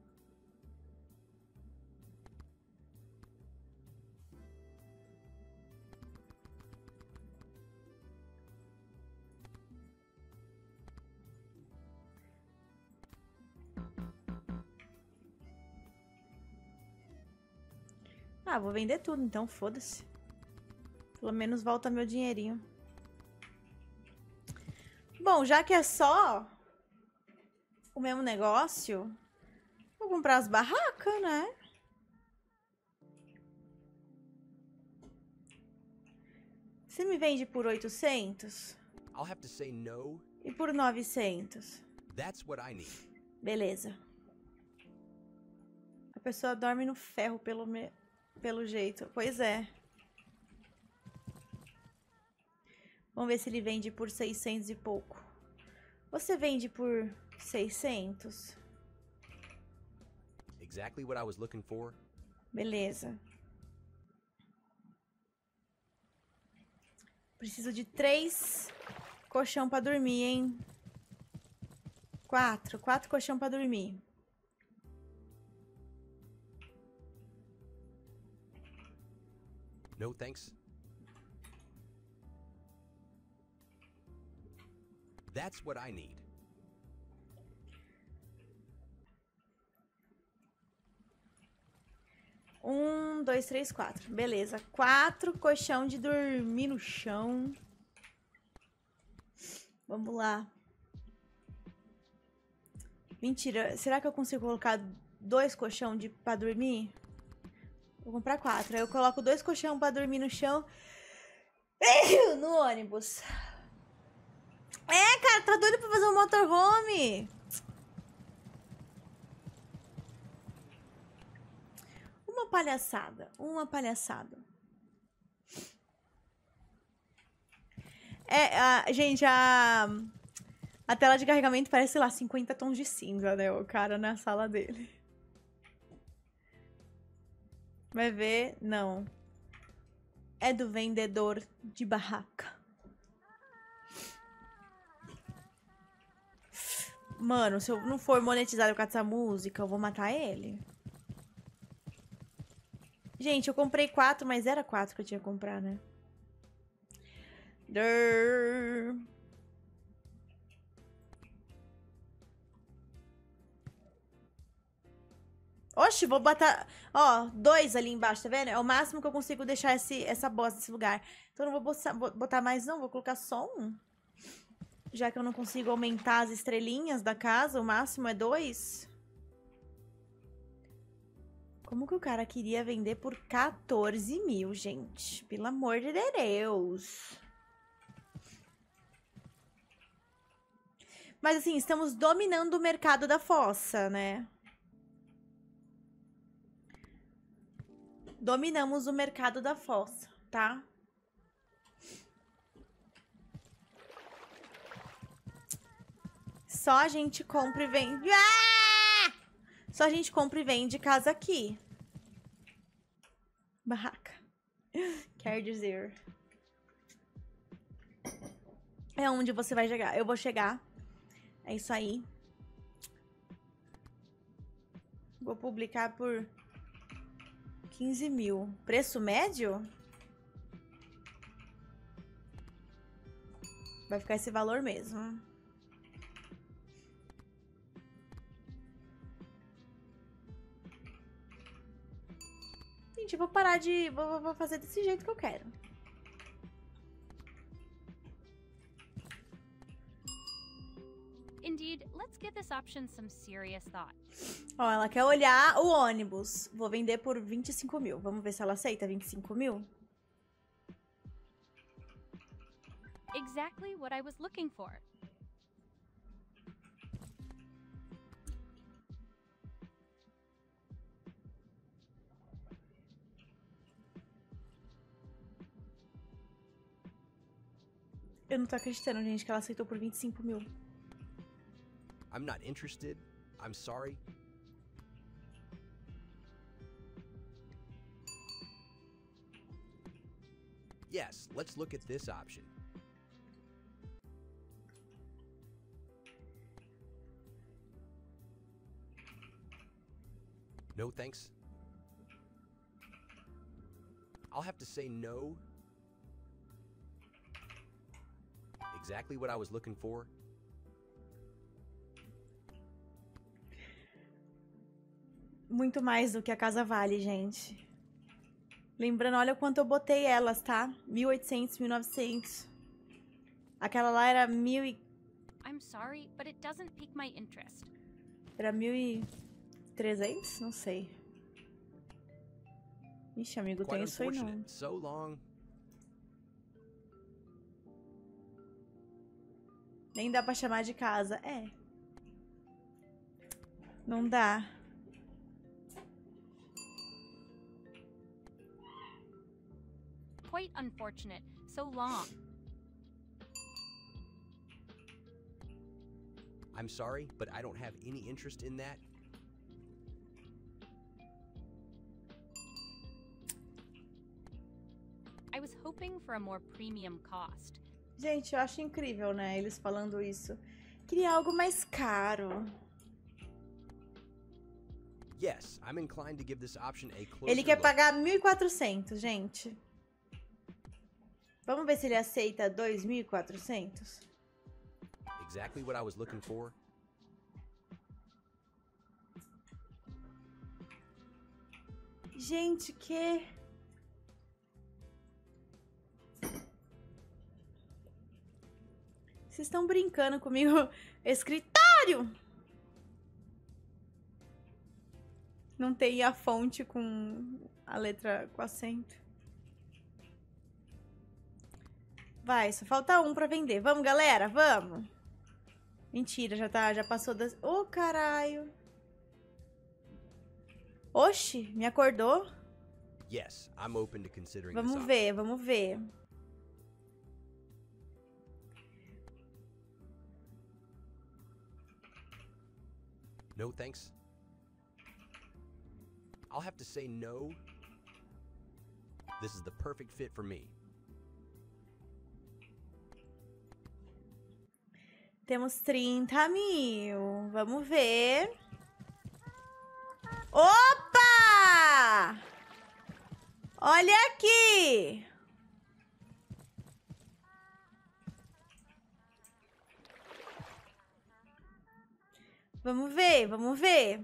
[SPEAKER 1] Ah, vou vender tudo, então foda-se. Pelo menos volta meu dinheirinho. Bom, já que é só o mesmo negócio, vou comprar as barracas, né? Você me vende por 800?
[SPEAKER 3] I'll have to say no.
[SPEAKER 1] E por 900?
[SPEAKER 3] That's what I need.
[SPEAKER 1] Beleza. A pessoa dorme no ferro pelo jeito. Pois é. Vamos ver se ele vende por 600 e pouco. Você vende por 600?
[SPEAKER 3] Exactly what I was looking for.
[SPEAKER 1] Beleza. Preciso de 3 colchão pra dormir, hein? 4 colchão pra dormir.
[SPEAKER 3] No thanks. That's what I need.
[SPEAKER 1] Um, dois, três, 4. Beleza. 4 colchão de dormir no chão. Vamos lá. Mentira. Será que eu consigo colocar 2 colchão pra dormir? Vou comprar 4. Aí eu coloco 2 colchão pra dormir no chão. No ônibus. É, cara, tá doido pra fazer um motorhome? Uma palhaçada. Uma palhaçada. Gente, a tela de carregamento parece, sei lá, 50 tons de cinza, né? O cara na sala dele. Vai ver? Não. É do vendedor de barraca. Mano, se eu não for monetizado com essa música, eu vou matar ele. Gente, eu comprei 4, mas era 4 que eu tinha que comprar, né? Oxi, vou botar... Ó, 2 ali embaixo, tá vendo? É o máximo que eu consigo deixar essa bosta nesse lugar. Então eu não vou botar mais não, vou colocar só 1. Já que eu não consigo aumentar as estrelinhas da casa, o máximo é 2. Como que o cara queria vender por 14 mil, gente? Pelo amor de Deus. Mas assim, estamos dominando o mercado da fossa, né? Dominamos o mercado da fossa, tá? Só a gente compra e vende. Ah! Só a gente compra e vende casa aqui. Barraca. Quer dizer. É onde você vai chegar. Eu vou chegar. É isso aí. Vou publicar por 15 mil. Preço médio? Vai ficar esse valor mesmo. Gente, eu vou parar de... Vou fazer desse jeito que eu quero.
[SPEAKER 4] Indeed, let's give this option some serious thought.
[SPEAKER 1] Ó, ela quer olhar o ônibus. Vou vender por 25 mil. Vamos ver se ela aceita 25 mil?
[SPEAKER 4] Exactly what I was looking for.
[SPEAKER 1] Eu não tô acreditando, gente, que ela aceitou por 25 mil.
[SPEAKER 3] I'm not interested. I'm sorry. Yes, let's look at this option. No thanks. I'll have to say no. Exactly what I was looking for.
[SPEAKER 1] Muito mais do que a casa vale, gente. Lembrando, olha quanto eu botei elas, tá? 1.800, 1.900. Aquela lá era 1.000
[SPEAKER 4] I'm sorry, but it doesn't pique my interest.
[SPEAKER 1] Era 1.300? Não sei. Ixi, amigo, tem isso aí não.
[SPEAKER 3] So long.
[SPEAKER 1] Nem dá pra chamar de casa. É. Não dá.
[SPEAKER 4] Quite unfortunate. So long.
[SPEAKER 3] I'm sorry, but I don't have any interest in that.
[SPEAKER 4] I was hoping for a more premium cost.
[SPEAKER 1] Gente, eu acho incrível, né? Eles falando isso. Queria algo mais caro.
[SPEAKER 3] Yes, I'm inclined to give this option a closer
[SPEAKER 1] Ele quer
[SPEAKER 3] look.
[SPEAKER 1] pagar 1.400, gente. Vamos ver se ele aceita 2.400.
[SPEAKER 3] Exactly what I was looking for.
[SPEAKER 1] Gente, que... Vocês estão brincando comigo? Escritório! Não tem a fonte com a letra com acento. Vai, só falta um pra vender. Vamos, galera, vamos. Mentira, já passou das... Ô, caralho. Oxi, me acordou?
[SPEAKER 3] Yes, I'm open to considering this
[SPEAKER 1] Vamos
[SPEAKER 3] option.
[SPEAKER 1] ver, vamos ver.
[SPEAKER 3] No thanks. I'll have to say no. This is the perfect fit for me.
[SPEAKER 1] Temos 30 mil. Vamos ver. Opa! Olha aqui! Vamos ver, vamos ver.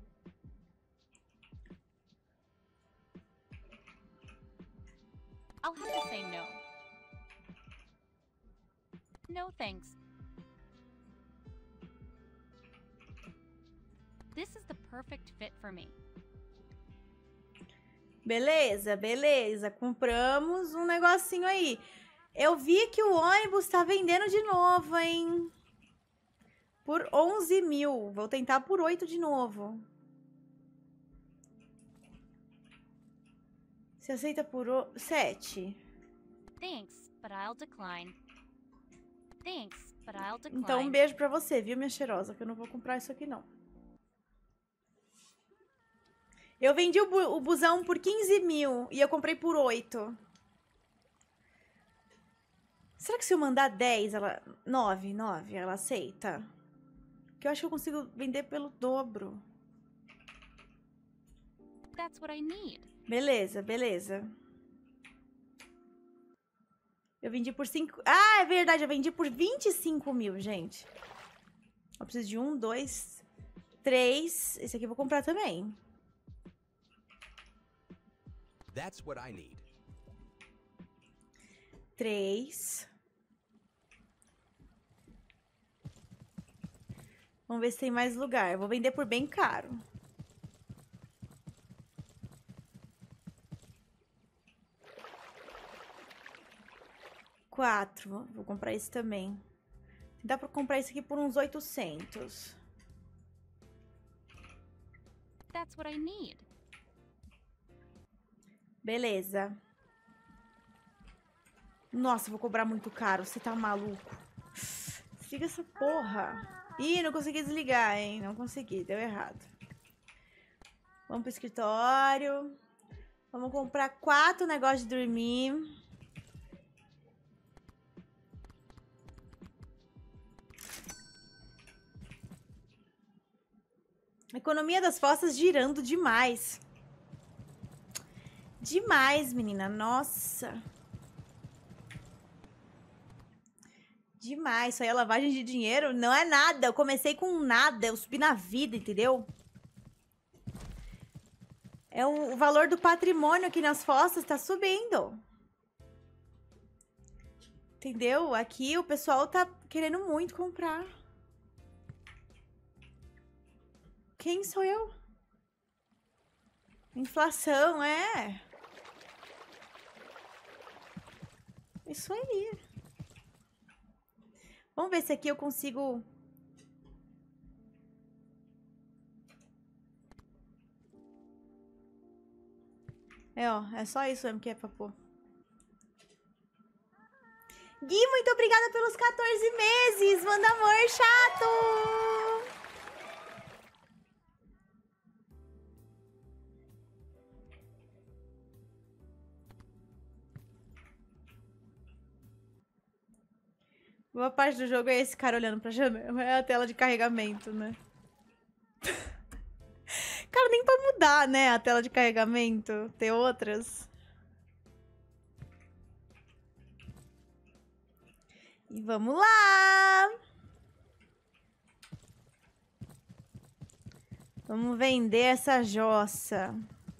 [SPEAKER 4] I'll have to say no. No thanks. This is the perfect fit for me.
[SPEAKER 1] Beleza, beleza. Compramos um negocinho aí. Eu vi que o ônibus tá vendendo de novo, hein? Por 11 mil. Vou tentar por 8 de novo. Você aceita por 7?
[SPEAKER 4] Thanks, but I'll decline. Thanks, but I'll decline.
[SPEAKER 1] Então, um beijo pra você, viu, minha cheirosa? Que eu não vou comprar isso aqui, não. Eu vendi o busão por 15 mil e eu comprei por 8. Será que se eu mandar 10, ela... 9, ela aceita? Porque eu acho que eu consigo vender pelo dobro.
[SPEAKER 4] That's what I need.
[SPEAKER 1] Beleza, beleza. Eu vendi por 5... Ah, é verdade, eu vendi por 25 mil, gente. Eu preciso de 1, 2, 3. Esse aqui eu vou comprar também.
[SPEAKER 3] That's what I need.
[SPEAKER 1] 3. Vamos ver se tem mais lugar. Eu vou vender por bem caro. 4. Vou comprar esse também. Dá pra comprar esse aqui por uns 800.
[SPEAKER 4] That's what I need.
[SPEAKER 1] Beleza. Nossa, vou cobrar muito caro. Você tá maluco? Desliga essa porra. Ih, não consegui desligar, hein? Não consegui, deu errado. Vamos pro escritório. Vamos comprar 4 negócios de dormir. Economia das fossas girando demais. Demais, menina. Nossa. Demais. Isso aí é lavagem de dinheiro? Não é nada. Eu comecei com nada. Eu subi na vida, entendeu? É o valor do patrimônio aqui nas fossas tá subindo. Entendeu? Aqui o pessoal tá querendo muito comprar. Quem sou eu? Inflação, é. Isso aí. Vamos ver se aqui eu consigo... É, ó. É só isso mesmo que é pra pôr. Gui, muito obrigada pelos 14 meses. Manda amor, chato. Boa parte do jogo é esse cara olhando pra janela. É a tela de carregamento, né? Cara, nem pra mudar, né? A tela de carregamento. Ter outras. E vamos lá! Vamos vender essa jossa.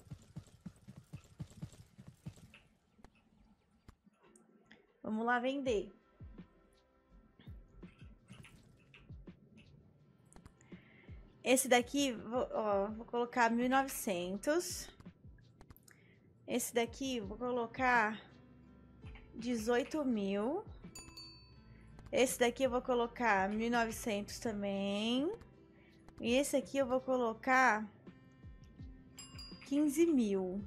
[SPEAKER 1] Vamos lá vender. Esse daqui, vou colocar 1.900. Esse daqui, vou colocar 18 mil. Esse daqui eu vou colocar 1.900 também. E esse aqui eu vou colocar 15 mil.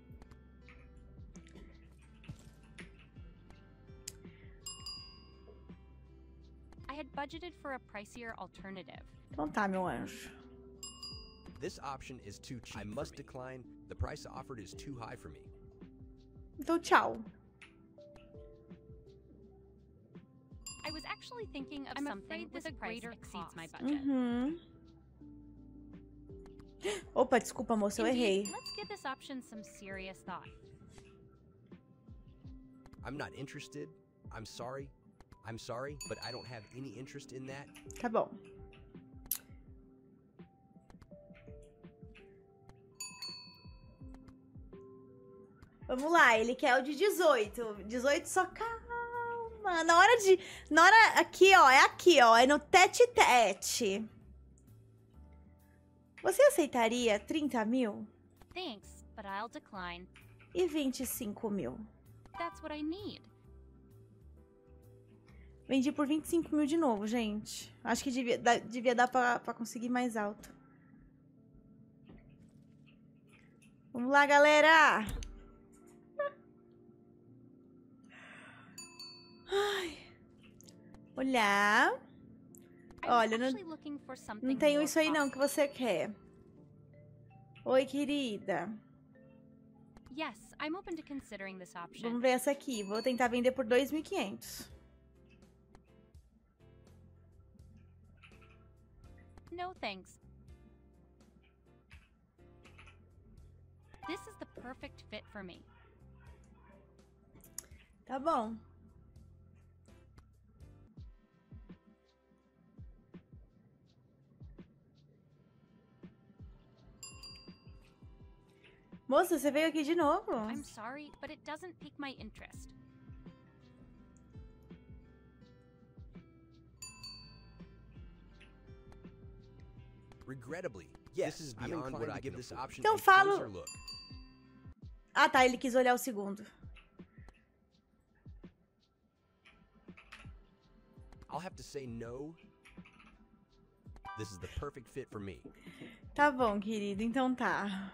[SPEAKER 4] I had budgeted for a pricier alternative.
[SPEAKER 1] Então tá, meu anjo.
[SPEAKER 3] This option is too cheap. I must decline. The price offered is too high for me.
[SPEAKER 1] Então tchau.
[SPEAKER 4] I was actually thinking of something with a greater exceeds my budget.
[SPEAKER 1] Uhum. Opa, desculpa, moça, eu errei.
[SPEAKER 4] Let's give this option some serious thought.
[SPEAKER 3] I'm not interested. I'm sorry. I'm sorry, but I don't have any interest in that.
[SPEAKER 1] Tá bom. Vamos lá, ele quer o de 18. 18 só calma. Na hora aqui, ó, é no tete-tete. Você aceitaria 30 mil?
[SPEAKER 4] Thanks, but I'll decline.
[SPEAKER 1] E 25 mil?
[SPEAKER 4] That's what I need.
[SPEAKER 1] Vendi por 25 mil de novo, gente. Acho que devia dar pra conseguir mais alto. Vamos lá, galera! Olhar. Olha, não tenho isso aí não que você quer. Oi, querida.
[SPEAKER 4] Yes, I'm open to considering this option.
[SPEAKER 1] Vamos ver essa aqui. Vou tentar vender por 2.500.
[SPEAKER 4] No thanks. This is the perfect fit for me.
[SPEAKER 1] Tá bom. Moça, você veio aqui de novo.
[SPEAKER 4] I'm sorry, but it doesn't pique my interest.
[SPEAKER 3] Regrettably, yes, this is beyond what I give this option
[SPEAKER 1] então
[SPEAKER 3] a
[SPEAKER 1] falo.
[SPEAKER 3] closer look.
[SPEAKER 1] Ah, tá, ele quis olhar o segundo.
[SPEAKER 3] I'll have to say no. This is the perfect fit for me.
[SPEAKER 1] Tá bom, querido, então tá.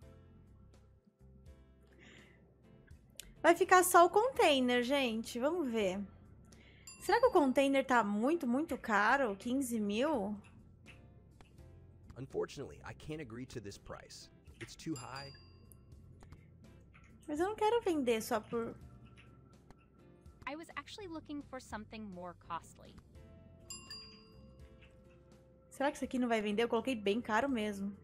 [SPEAKER 1] Vai ficar só o container, gente. Vamos ver. Será que o container tá muito, muito caro? 15 mil?
[SPEAKER 3] Unfortunately, I can't agree to this price. It's too high.
[SPEAKER 1] Mas eu não quero vender só por...
[SPEAKER 4] I was actually looking for something more costly.
[SPEAKER 1] Será que isso aqui não vai vender? Eu coloquei bem caro mesmo.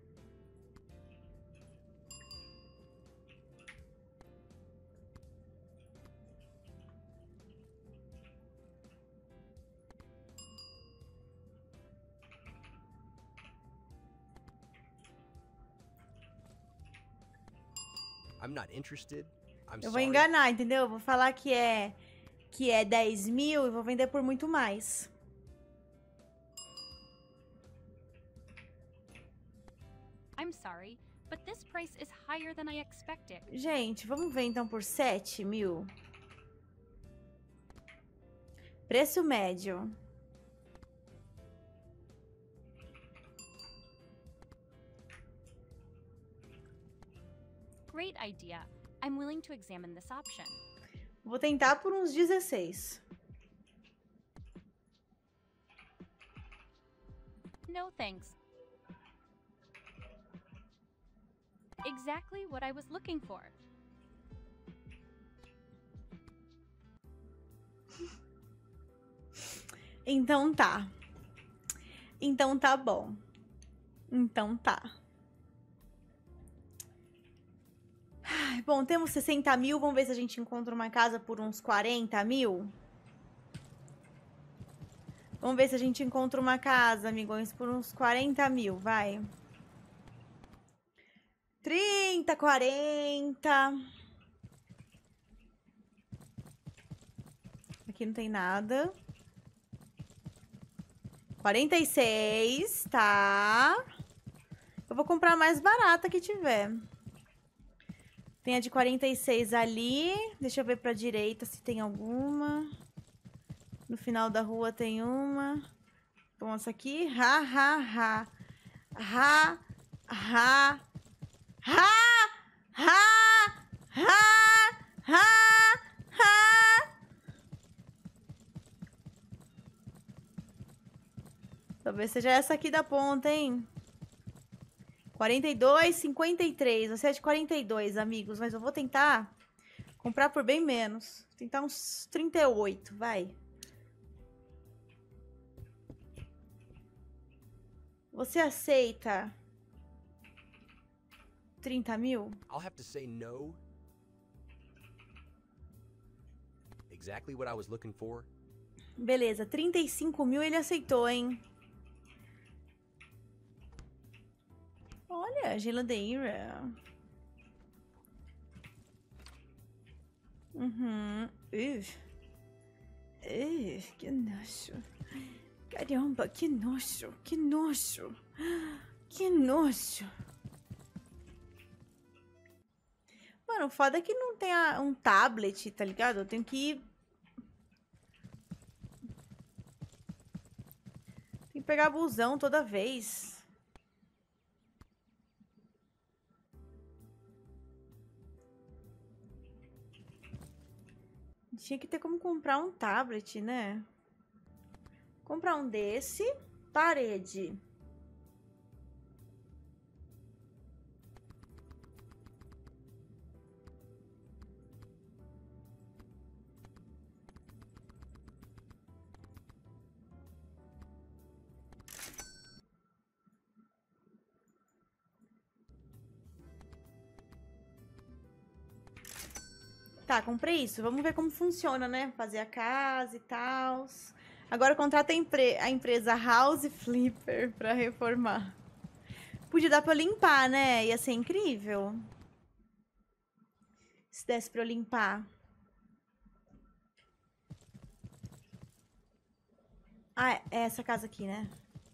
[SPEAKER 3] I'm not interested.
[SPEAKER 1] Eu vou enganar, entendeu? Vou falar que é 10 mil e vou vender por muito mais.
[SPEAKER 4] I'm sorry, but this price is higher than I expected.
[SPEAKER 1] Gente, vamos ver então por 7 mil. Preço médio.
[SPEAKER 4] Great idea. I'm willing to examine this option.
[SPEAKER 1] Vou tentar por uns 16.
[SPEAKER 4] No thanks. Exactly what I was looking for.
[SPEAKER 1] Então tá. Então tá bom. Então tá. Bom, temos 60 mil. Vamos ver se a gente encontra uma casa por uns 40 mil. Vamos ver se a gente encontra uma casa, amigões, por uns 40 mil. Vai. 30, 40. Aqui não tem nada. 46, tá. Eu vou comprar a mais barata que tiver. Tem a de 46 ali. Deixa eu ver pra direita se tem alguma. No final da rua tem uma. Bom, essa aqui. Ha, ha, ha. Ha, ha. Ha, ha, ha, ha, ha. Talvez seja essa aqui da ponta, hein? 42, 53. Você é de 42, amigos. Mas eu vou tentar comprar por bem menos. Vou tentar uns 38, vai. Você aceita 30 mil?
[SPEAKER 3] I'll have to say no. Exactly what I was looking for.
[SPEAKER 1] Beleza, 35 mil ele aceitou, hein? Olha, geladeira. Uhum. Que nojo. Caramba, que nojo. Que nojo. Que nojo. Mano, o foda é que não tem um tablet, tá ligado? Eu tenho que pegar busão toda vez. Tinha que ter como comprar um tablet, né? Comprar um desse. Parede. Tá, comprei isso. Vamos ver como funciona, né? Fazer a casa e tal. Agora contrata a empresa House Flipper pra reformar. Podia dar pra eu limpar, né? Ia ser incrível. Se desse pra eu limpar. Ah, é essa casa aqui, né?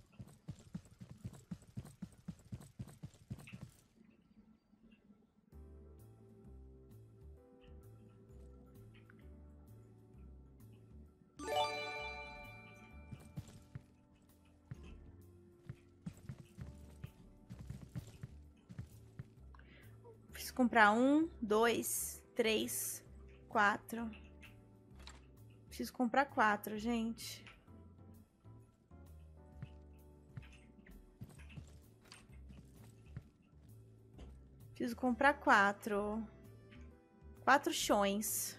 [SPEAKER 1] Preciso comprar 1, 2, 3, 4. Preciso comprar 4, gente. Preciso comprar 4. 4 chões.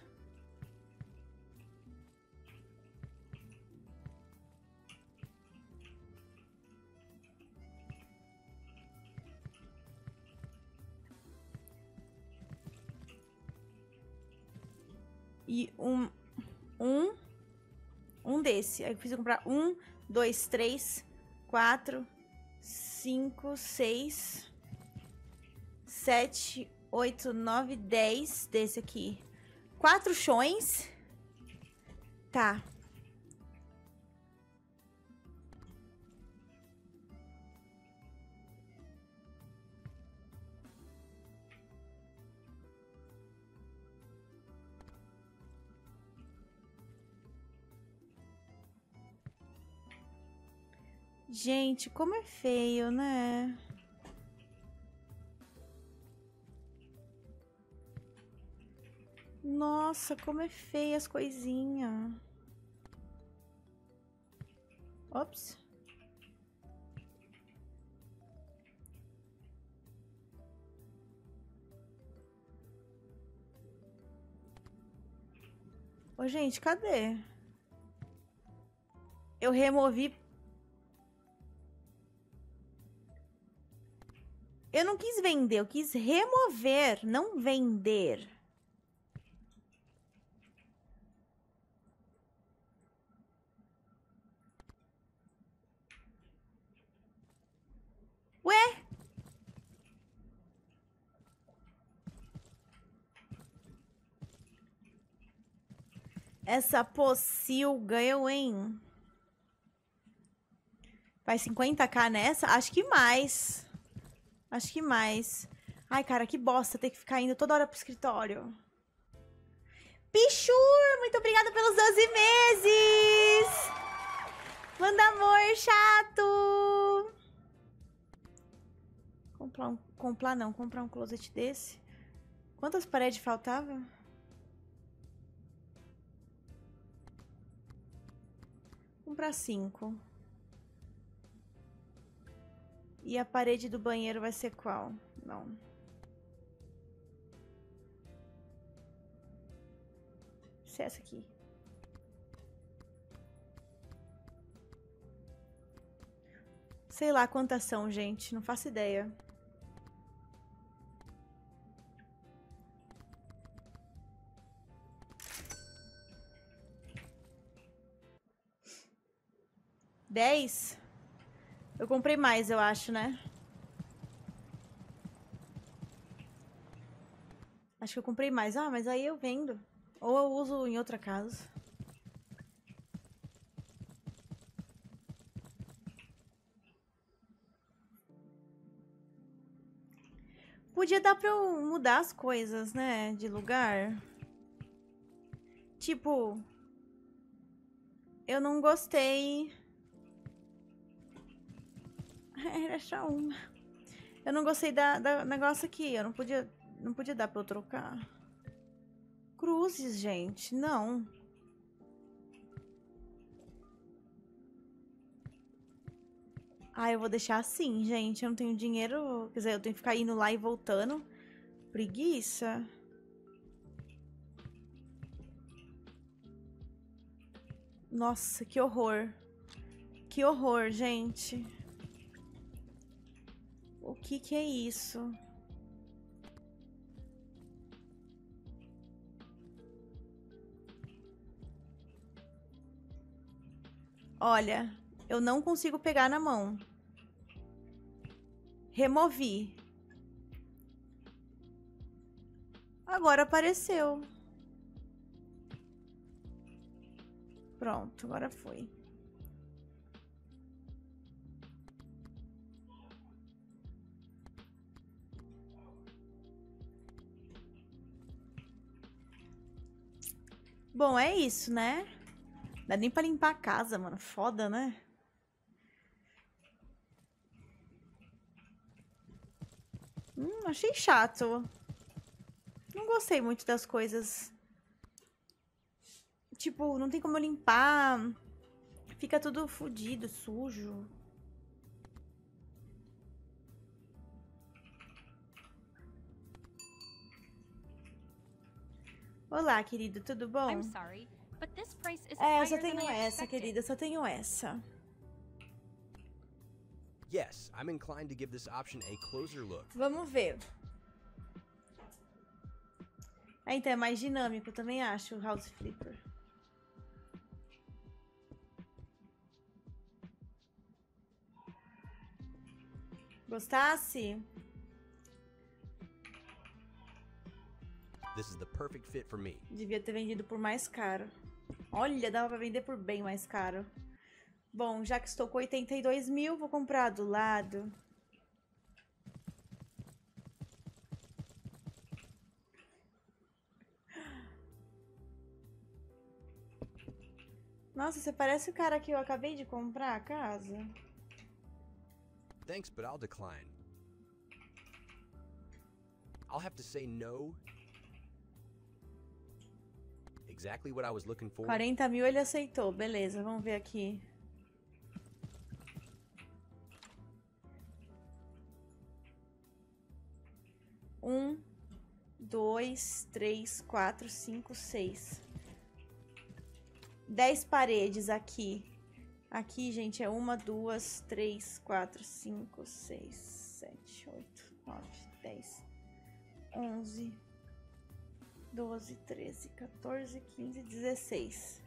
[SPEAKER 1] E um desse. Aí eu preciso comprar 1, 2, 3, 4, 5, 6, 7, 8, 9, 10 desse aqui. 4 chões. Tá. Gente, como é feio, né? Nossa, como é feia as coisinhas. Ops. Ô, gente, cadê? Eu removi. Eu não quis vender, eu quis remover, não vender. Ué? Essa pocilga, hein? Vai 50k nessa? Acho que mais. Acho que mais. Ai, cara, que bosta ter que ficar indo toda hora pro escritório. Pichur, muito obrigada pelos 12 meses! Manda amor, chato! Comprar um closet desse. Quantas paredes faltavam? Comprar 5. E a parede do banheiro vai ser qual? Não. Vai ser essa aqui. Sei lá quantas são, gente. Não faço ideia. $10? Eu comprei mais, eu acho, né? Acho que eu comprei mais. Ah, mas aí eu vendo. Ou eu uso em outra casa. Podia dar pra eu mudar as coisas, né? De lugar. Tipo... Eu não gostei... Era só uma. Eu não gostei da negócio aqui. Eu não podia dar pra eu trocar. Cruzes, gente. Não. Ah, eu vou deixar assim, gente. Eu não tenho dinheiro. Quer dizer, eu tenho que ficar indo lá e voltando. Preguiça. Nossa, que horror. Que horror, gente. O que é isso? Olha, eu não consigo pegar na mão. Removi. Agora apareceu. Pronto, agora foi. Bom, é isso, né? Dá nem pra limpar a casa, mano. Foda, né? Achei chato. Não gostei muito das coisas. Tipo, não tem como eu limpar. Fica tudo fodido, sujo. Olá, querido, tudo bom?
[SPEAKER 4] I'm sorry, but this price is
[SPEAKER 1] É, eu
[SPEAKER 4] higher
[SPEAKER 1] só
[SPEAKER 4] than
[SPEAKER 1] tenho
[SPEAKER 4] I
[SPEAKER 1] essa,
[SPEAKER 4] expected.
[SPEAKER 1] querida, eu só tenho essa.
[SPEAKER 3] Yes, I'm inclined to give this option a closer look.
[SPEAKER 1] Vamos ver. É, então é mais dinâmico, também acho, o House Flipper. Gostasse?
[SPEAKER 3] This is the perfect fit for me.
[SPEAKER 1] Devia ter vendido por mais caro. Olha, dava pra vender por bem mais caro. Bom, já que estou com 82 mil, vou comprar do lado. Nossa, você parece o cara que eu acabei de comprar a casa.
[SPEAKER 3] Thanks, but I'll decline. I'll have to say no. Exactly what I was looking for.
[SPEAKER 1] 40 mil ele aceitou. Beleza, vamos ver aqui. Um, 2, 3, 4, 5, 6. 10 paredes aqui. Aqui, gente, é 1, 2, 3, 4, 5, 6, 7, 8, 9, 10, 11, 12, 13, 14, 15, 16.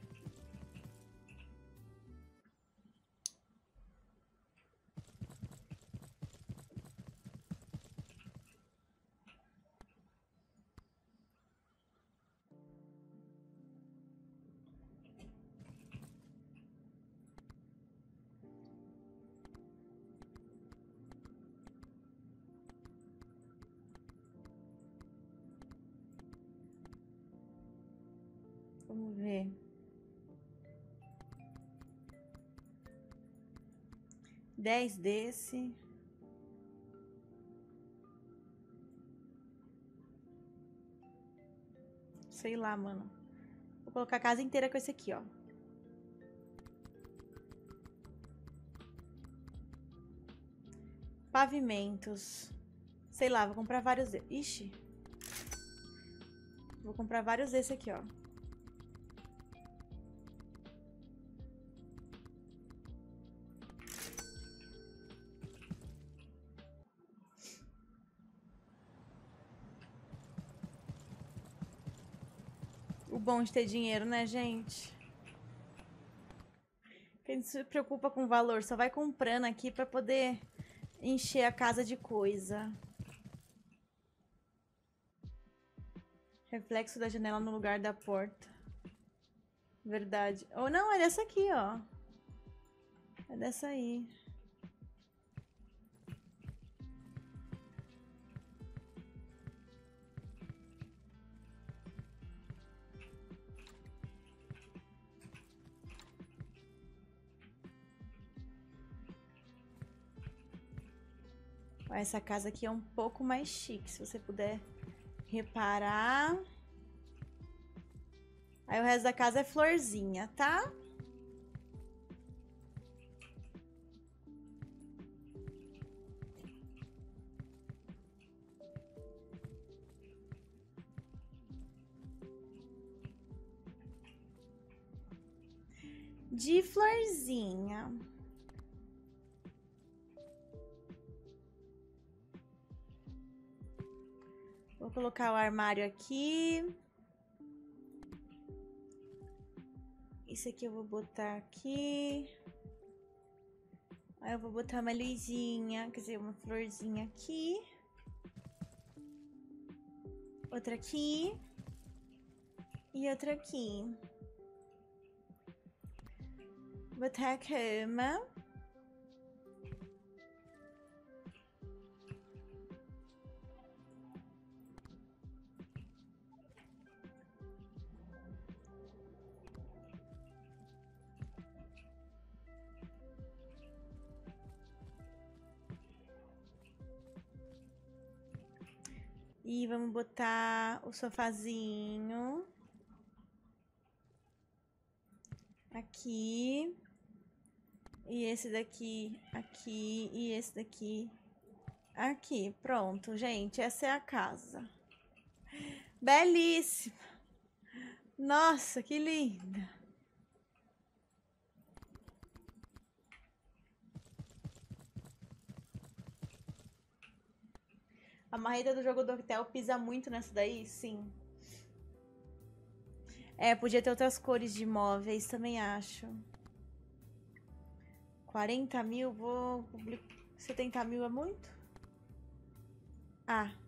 [SPEAKER 1] Vamos ver. Dez desse. Sei lá, mano. Vou colocar a casa inteira com esse aqui, ó. Pavimentos. Sei lá, vou comprar vários. Ixi. Vou comprar vários desse aqui, ó. O bom de ter dinheiro, né, gente? Quem se preocupa com o valor, só vai comprando aqui pra poder encher a casa de coisa. Reflexo da janela no lugar da porta. Verdade. Ou não, é dessa aqui, ó. É dessa aí. Essa casa aqui é um pouco mais chique, se você puder reparar. Aí o resto da casa é florzinha, tá? De florzinha. Vou colocar o armário aqui. Isso aqui eu vou botar aqui. Aí eu vou botar uma luzinha, quer dizer, uma florzinha aqui. Outra aqui. E outra aqui. Botar a cama. E vamos botar o sofazinho aqui. E esse daqui aqui. E esse daqui aqui. Pronto, gente. Essa é a casa. Belíssima. Nossa, que linda. A marreta do jogo do hotel pisa muito nessa daí? Sim. É, podia ter outras cores de móveis, também acho. 40 mil, vou publicar. 70 mil é muito? Ah.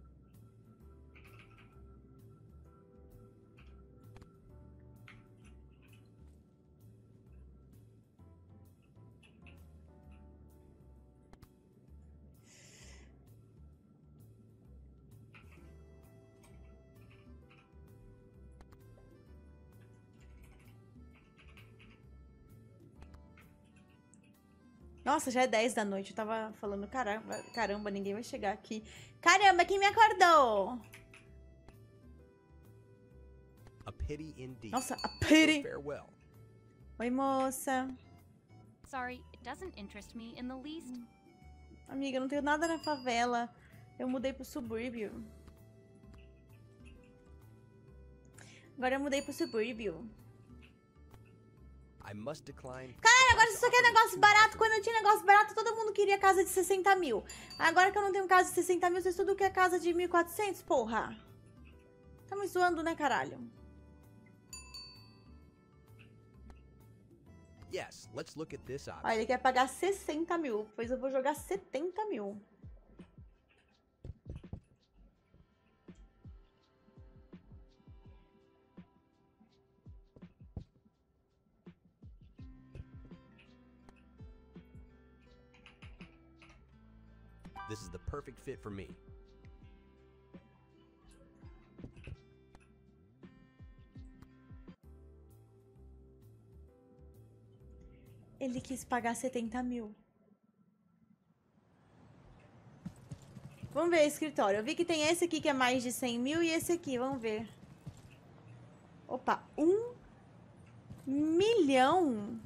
[SPEAKER 1] Nossa, já é 10 da noite. Eu tava falando, caramba, ninguém vai chegar aqui. Caramba, quem me acordou?
[SPEAKER 3] A pity indeed.
[SPEAKER 1] Nossa, a pity.
[SPEAKER 3] Farewell.
[SPEAKER 1] Oi, moça.
[SPEAKER 4] Sorry, it doesn't interest me in the least.
[SPEAKER 1] Amiga, eu não tenho nada na favela. Eu mudei pro subúrbio. Agora eu mudei pro subúrbio.
[SPEAKER 3] I must decline.
[SPEAKER 1] Cara, agora você só quer negócio barato. Quando eu tinha negócio barato, todo mundo queria casa de 60 mil. Agora que eu não tenho casa de 60 mil, vocês tudo quer casa de 1.400, porra. Tá me zoando, né, caralho?
[SPEAKER 3] Yes, let's look at this option.
[SPEAKER 1] Olha, ele quer pagar 60 mil. Pois eu vou jogar 70 mil.
[SPEAKER 3] This is the perfect fit for me.
[SPEAKER 1] Ele quis pagar 70 mil. Vamos ver o escritório. Eu vi que tem esse aqui que é mais de 100 mil e esse aqui, vamos ver. Opa, 1 milhão?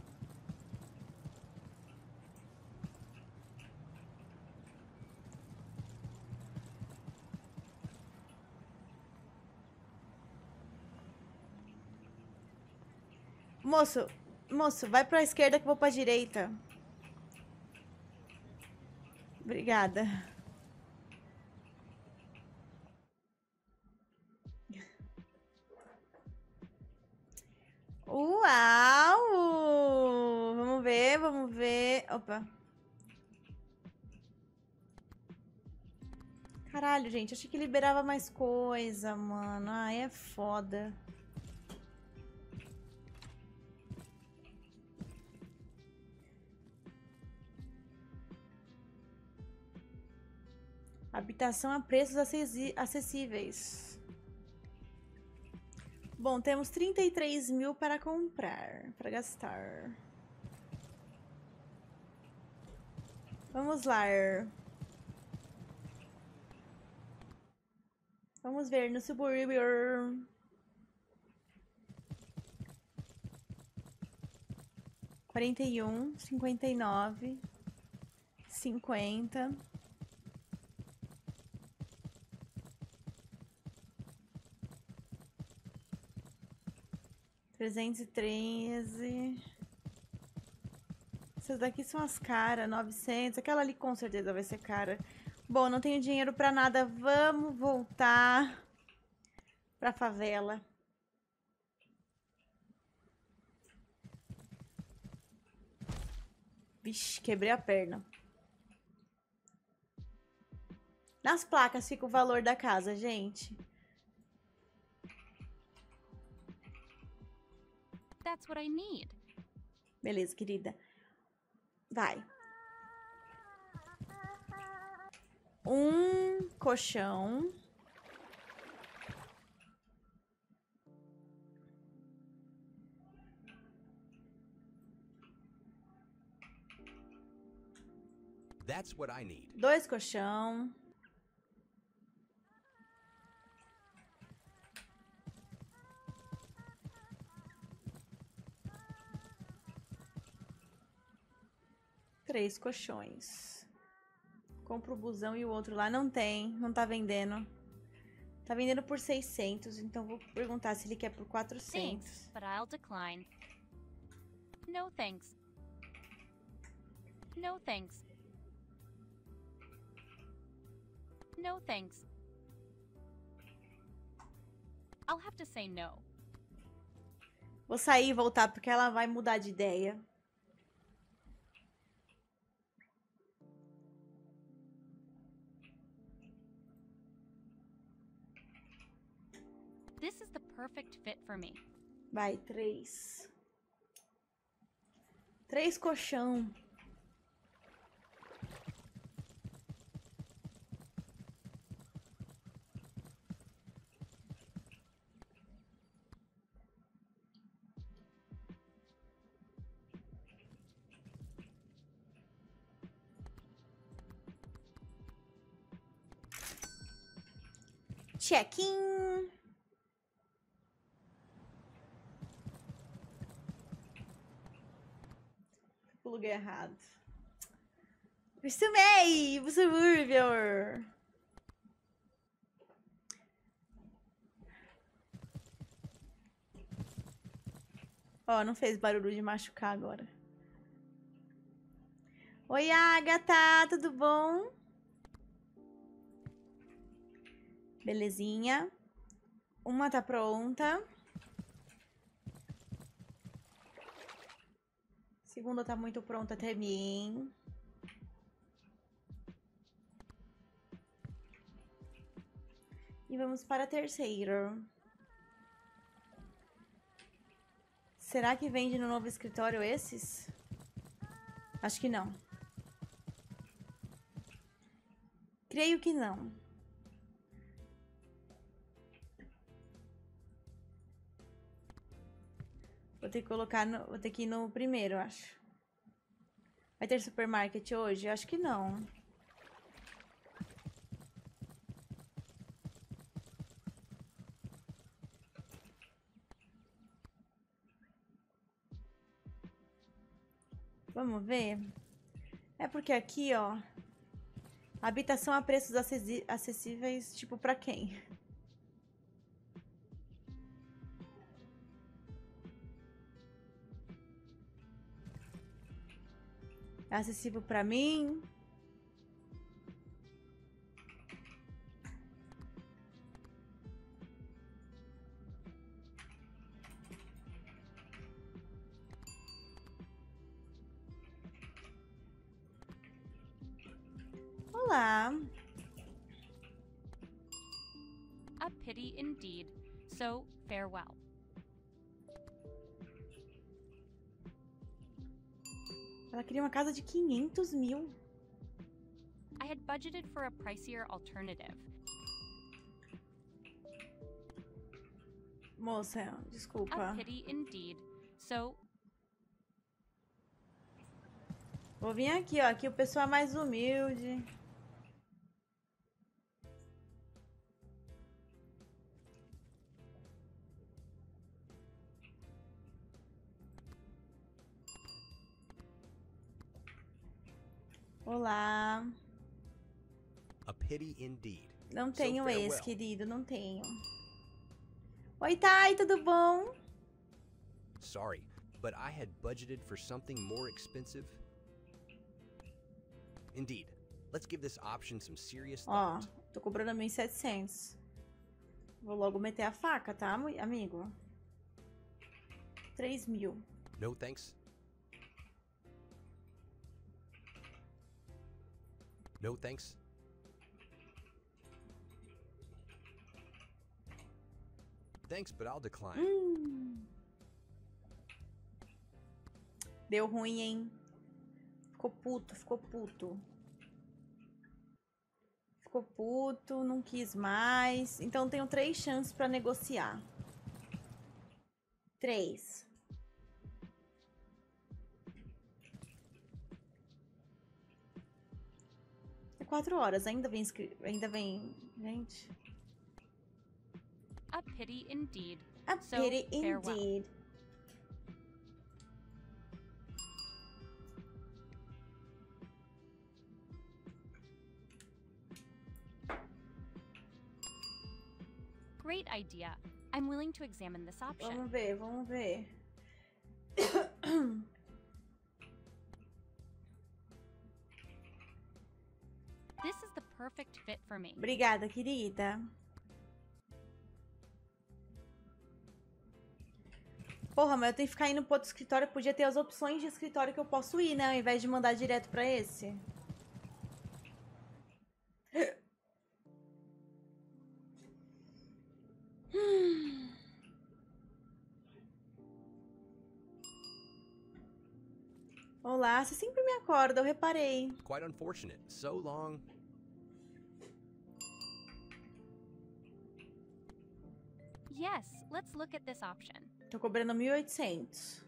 [SPEAKER 1] Moço, vai pra esquerda que eu vou pra direita. Obrigada. Uau! Vamos ver. Opa. Caralho, gente, achei que liberava mais coisa, mano. Ai, é foda. Habitação a preços acessíveis. Bom, temos 33 mil para comprar, para gastar. Vamos lá. Vamos ver no subúrbio. 41, 59, 50. 313. Essas daqui são as caras, 900. Aquela ali com certeza vai ser cara. Bom, não tenho dinheiro pra nada. Vamos voltar pra favela. Vixe, quebrei a perna. Nas placas fica o valor da casa, gente.
[SPEAKER 4] That's what I need.
[SPEAKER 1] Beleza, querida. Vai. Um colchão.
[SPEAKER 3] That's what I need.
[SPEAKER 1] 2 colchão. Três colchões. Compro o busão e o outro lá não tem, não tá vendendo. Tá vendendo por 600, então vou perguntar se ele quer por 400.
[SPEAKER 4] Thanks, but I'll decline. No thanks. No thanks. No thanks. I'll have to say no.
[SPEAKER 1] Vou sair e voltar porque ela vai mudar de ideia.
[SPEAKER 4] This is the perfect fit for me.
[SPEAKER 1] Vai, 3. 3 colchão. Check-in. O lugar errado. Acostumei! O subúrbio! Ó, não fez barulho de machucar agora. Oi, Agatha! Tudo bom? Belezinha. Uma tá pronta. Segunda tá muito pronta também. E vamos para a terceira. Será que vende no novo escritório esses? Acho que não. Creio que não. Vou ter que colocar no, vou ter que ir no primeiro, eu acho. Vai ter supermarket hoje? Eu acho que não. Vamos ver? É porque aqui, ó, habitação a preços acessíveis, tipo, pra quem? É acessível pra mim. Olá.
[SPEAKER 4] A pity indeed. So, farewell.
[SPEAKER 1] Ela queria uma casa de 500 mil.
[SPEAKER 4] I had budgeted for a pricier alternative.
[SPEAKER 1] Moça, desculpa.
[SPEAKER 4] A pity indeed. So,
[SPEAKER 1] Vou vir aqui, ó. Aqui o pessoal é mais humilde. Olá.
[SPEAKER 3] A pity indeed.
[SPEAKER 1] Não tenho
[SPEAKER 3] farewell.
[SPEAKER 1] ex, querido, não tenho. Oi, Thay, tudo bom?
[SPEAKER 3] Sorry, but I had budgeted for something more expensive. Indeed. Let's give this option some serious
[SPEAKER 1] Ó,
[SPEAKER 3] thought.
[SPEAKER 1] tô cobrando 1.700. Vou logo meter a faca, tá, amigo? 3.000.
[SPEAKER 3] No thanks. No thanks. Thanks, but I'll decline.
[SPEAKER 1] Deu ruim, hein? Ficou puto, ficou puto. Ficou puto, não quis mais. Então tenho 3 chances pra negociar. 3. É 4 horas, ainda vem, gente.
[SPEAKER 4] A pity indeed.
[SPEAKER 1] A
[SPEAKER 4] So,
[SPEAKER 1] pity
[SPEAKER 4] farewell.
[SPEAKER 1] indeed.
[SPEAKER 4] Great idea. I'm willing to examine this option.
[SPEAKER 1] Vamos ver, vamos ver.
[SPEAKER 4] This is the perfect fit for me.
[SPEAKER 1] Obrigada, querida. Porra, mas eu tenho que ficar indo pro outro escritório. Podia ter as opções de escritório que eu posso ir, né? Ao invés de mandar direto pra esse. Olá, você sempre me acorda, eu reparei.
[SPEAKER 3] Quite unfortunate. So long.
[SPEAKER 4] Yes, let's look at this option.
[SPEAKER 1] Tô cobrando 1.800.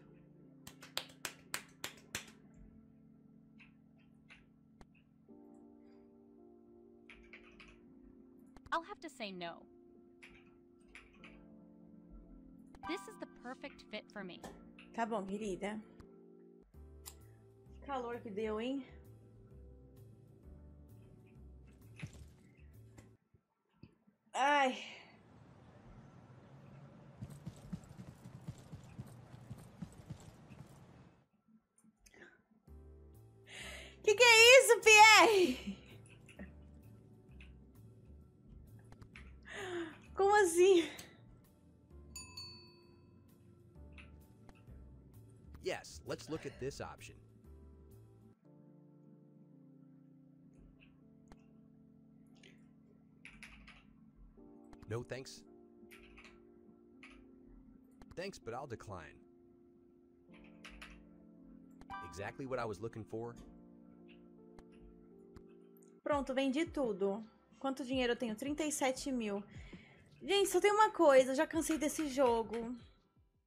[SPEAKER 4] I'll have to say no. This is the perfect fit for me.
[SPEAKER 1] Tá bom, querida. Que calor que deu, hein? Ai. Que é isso, Pierre? Como assim?
[SPEAKER 3] Yes, let's look at this option. No thanks. Thanks, but I'll decline. Exactly what I was looking for.
[SPEAKER 1] Pronto, vendi tudo. Quanto dinheiro eu tenho? 37 mil. Gente, só tem uma coisa, já cansei desse jogo.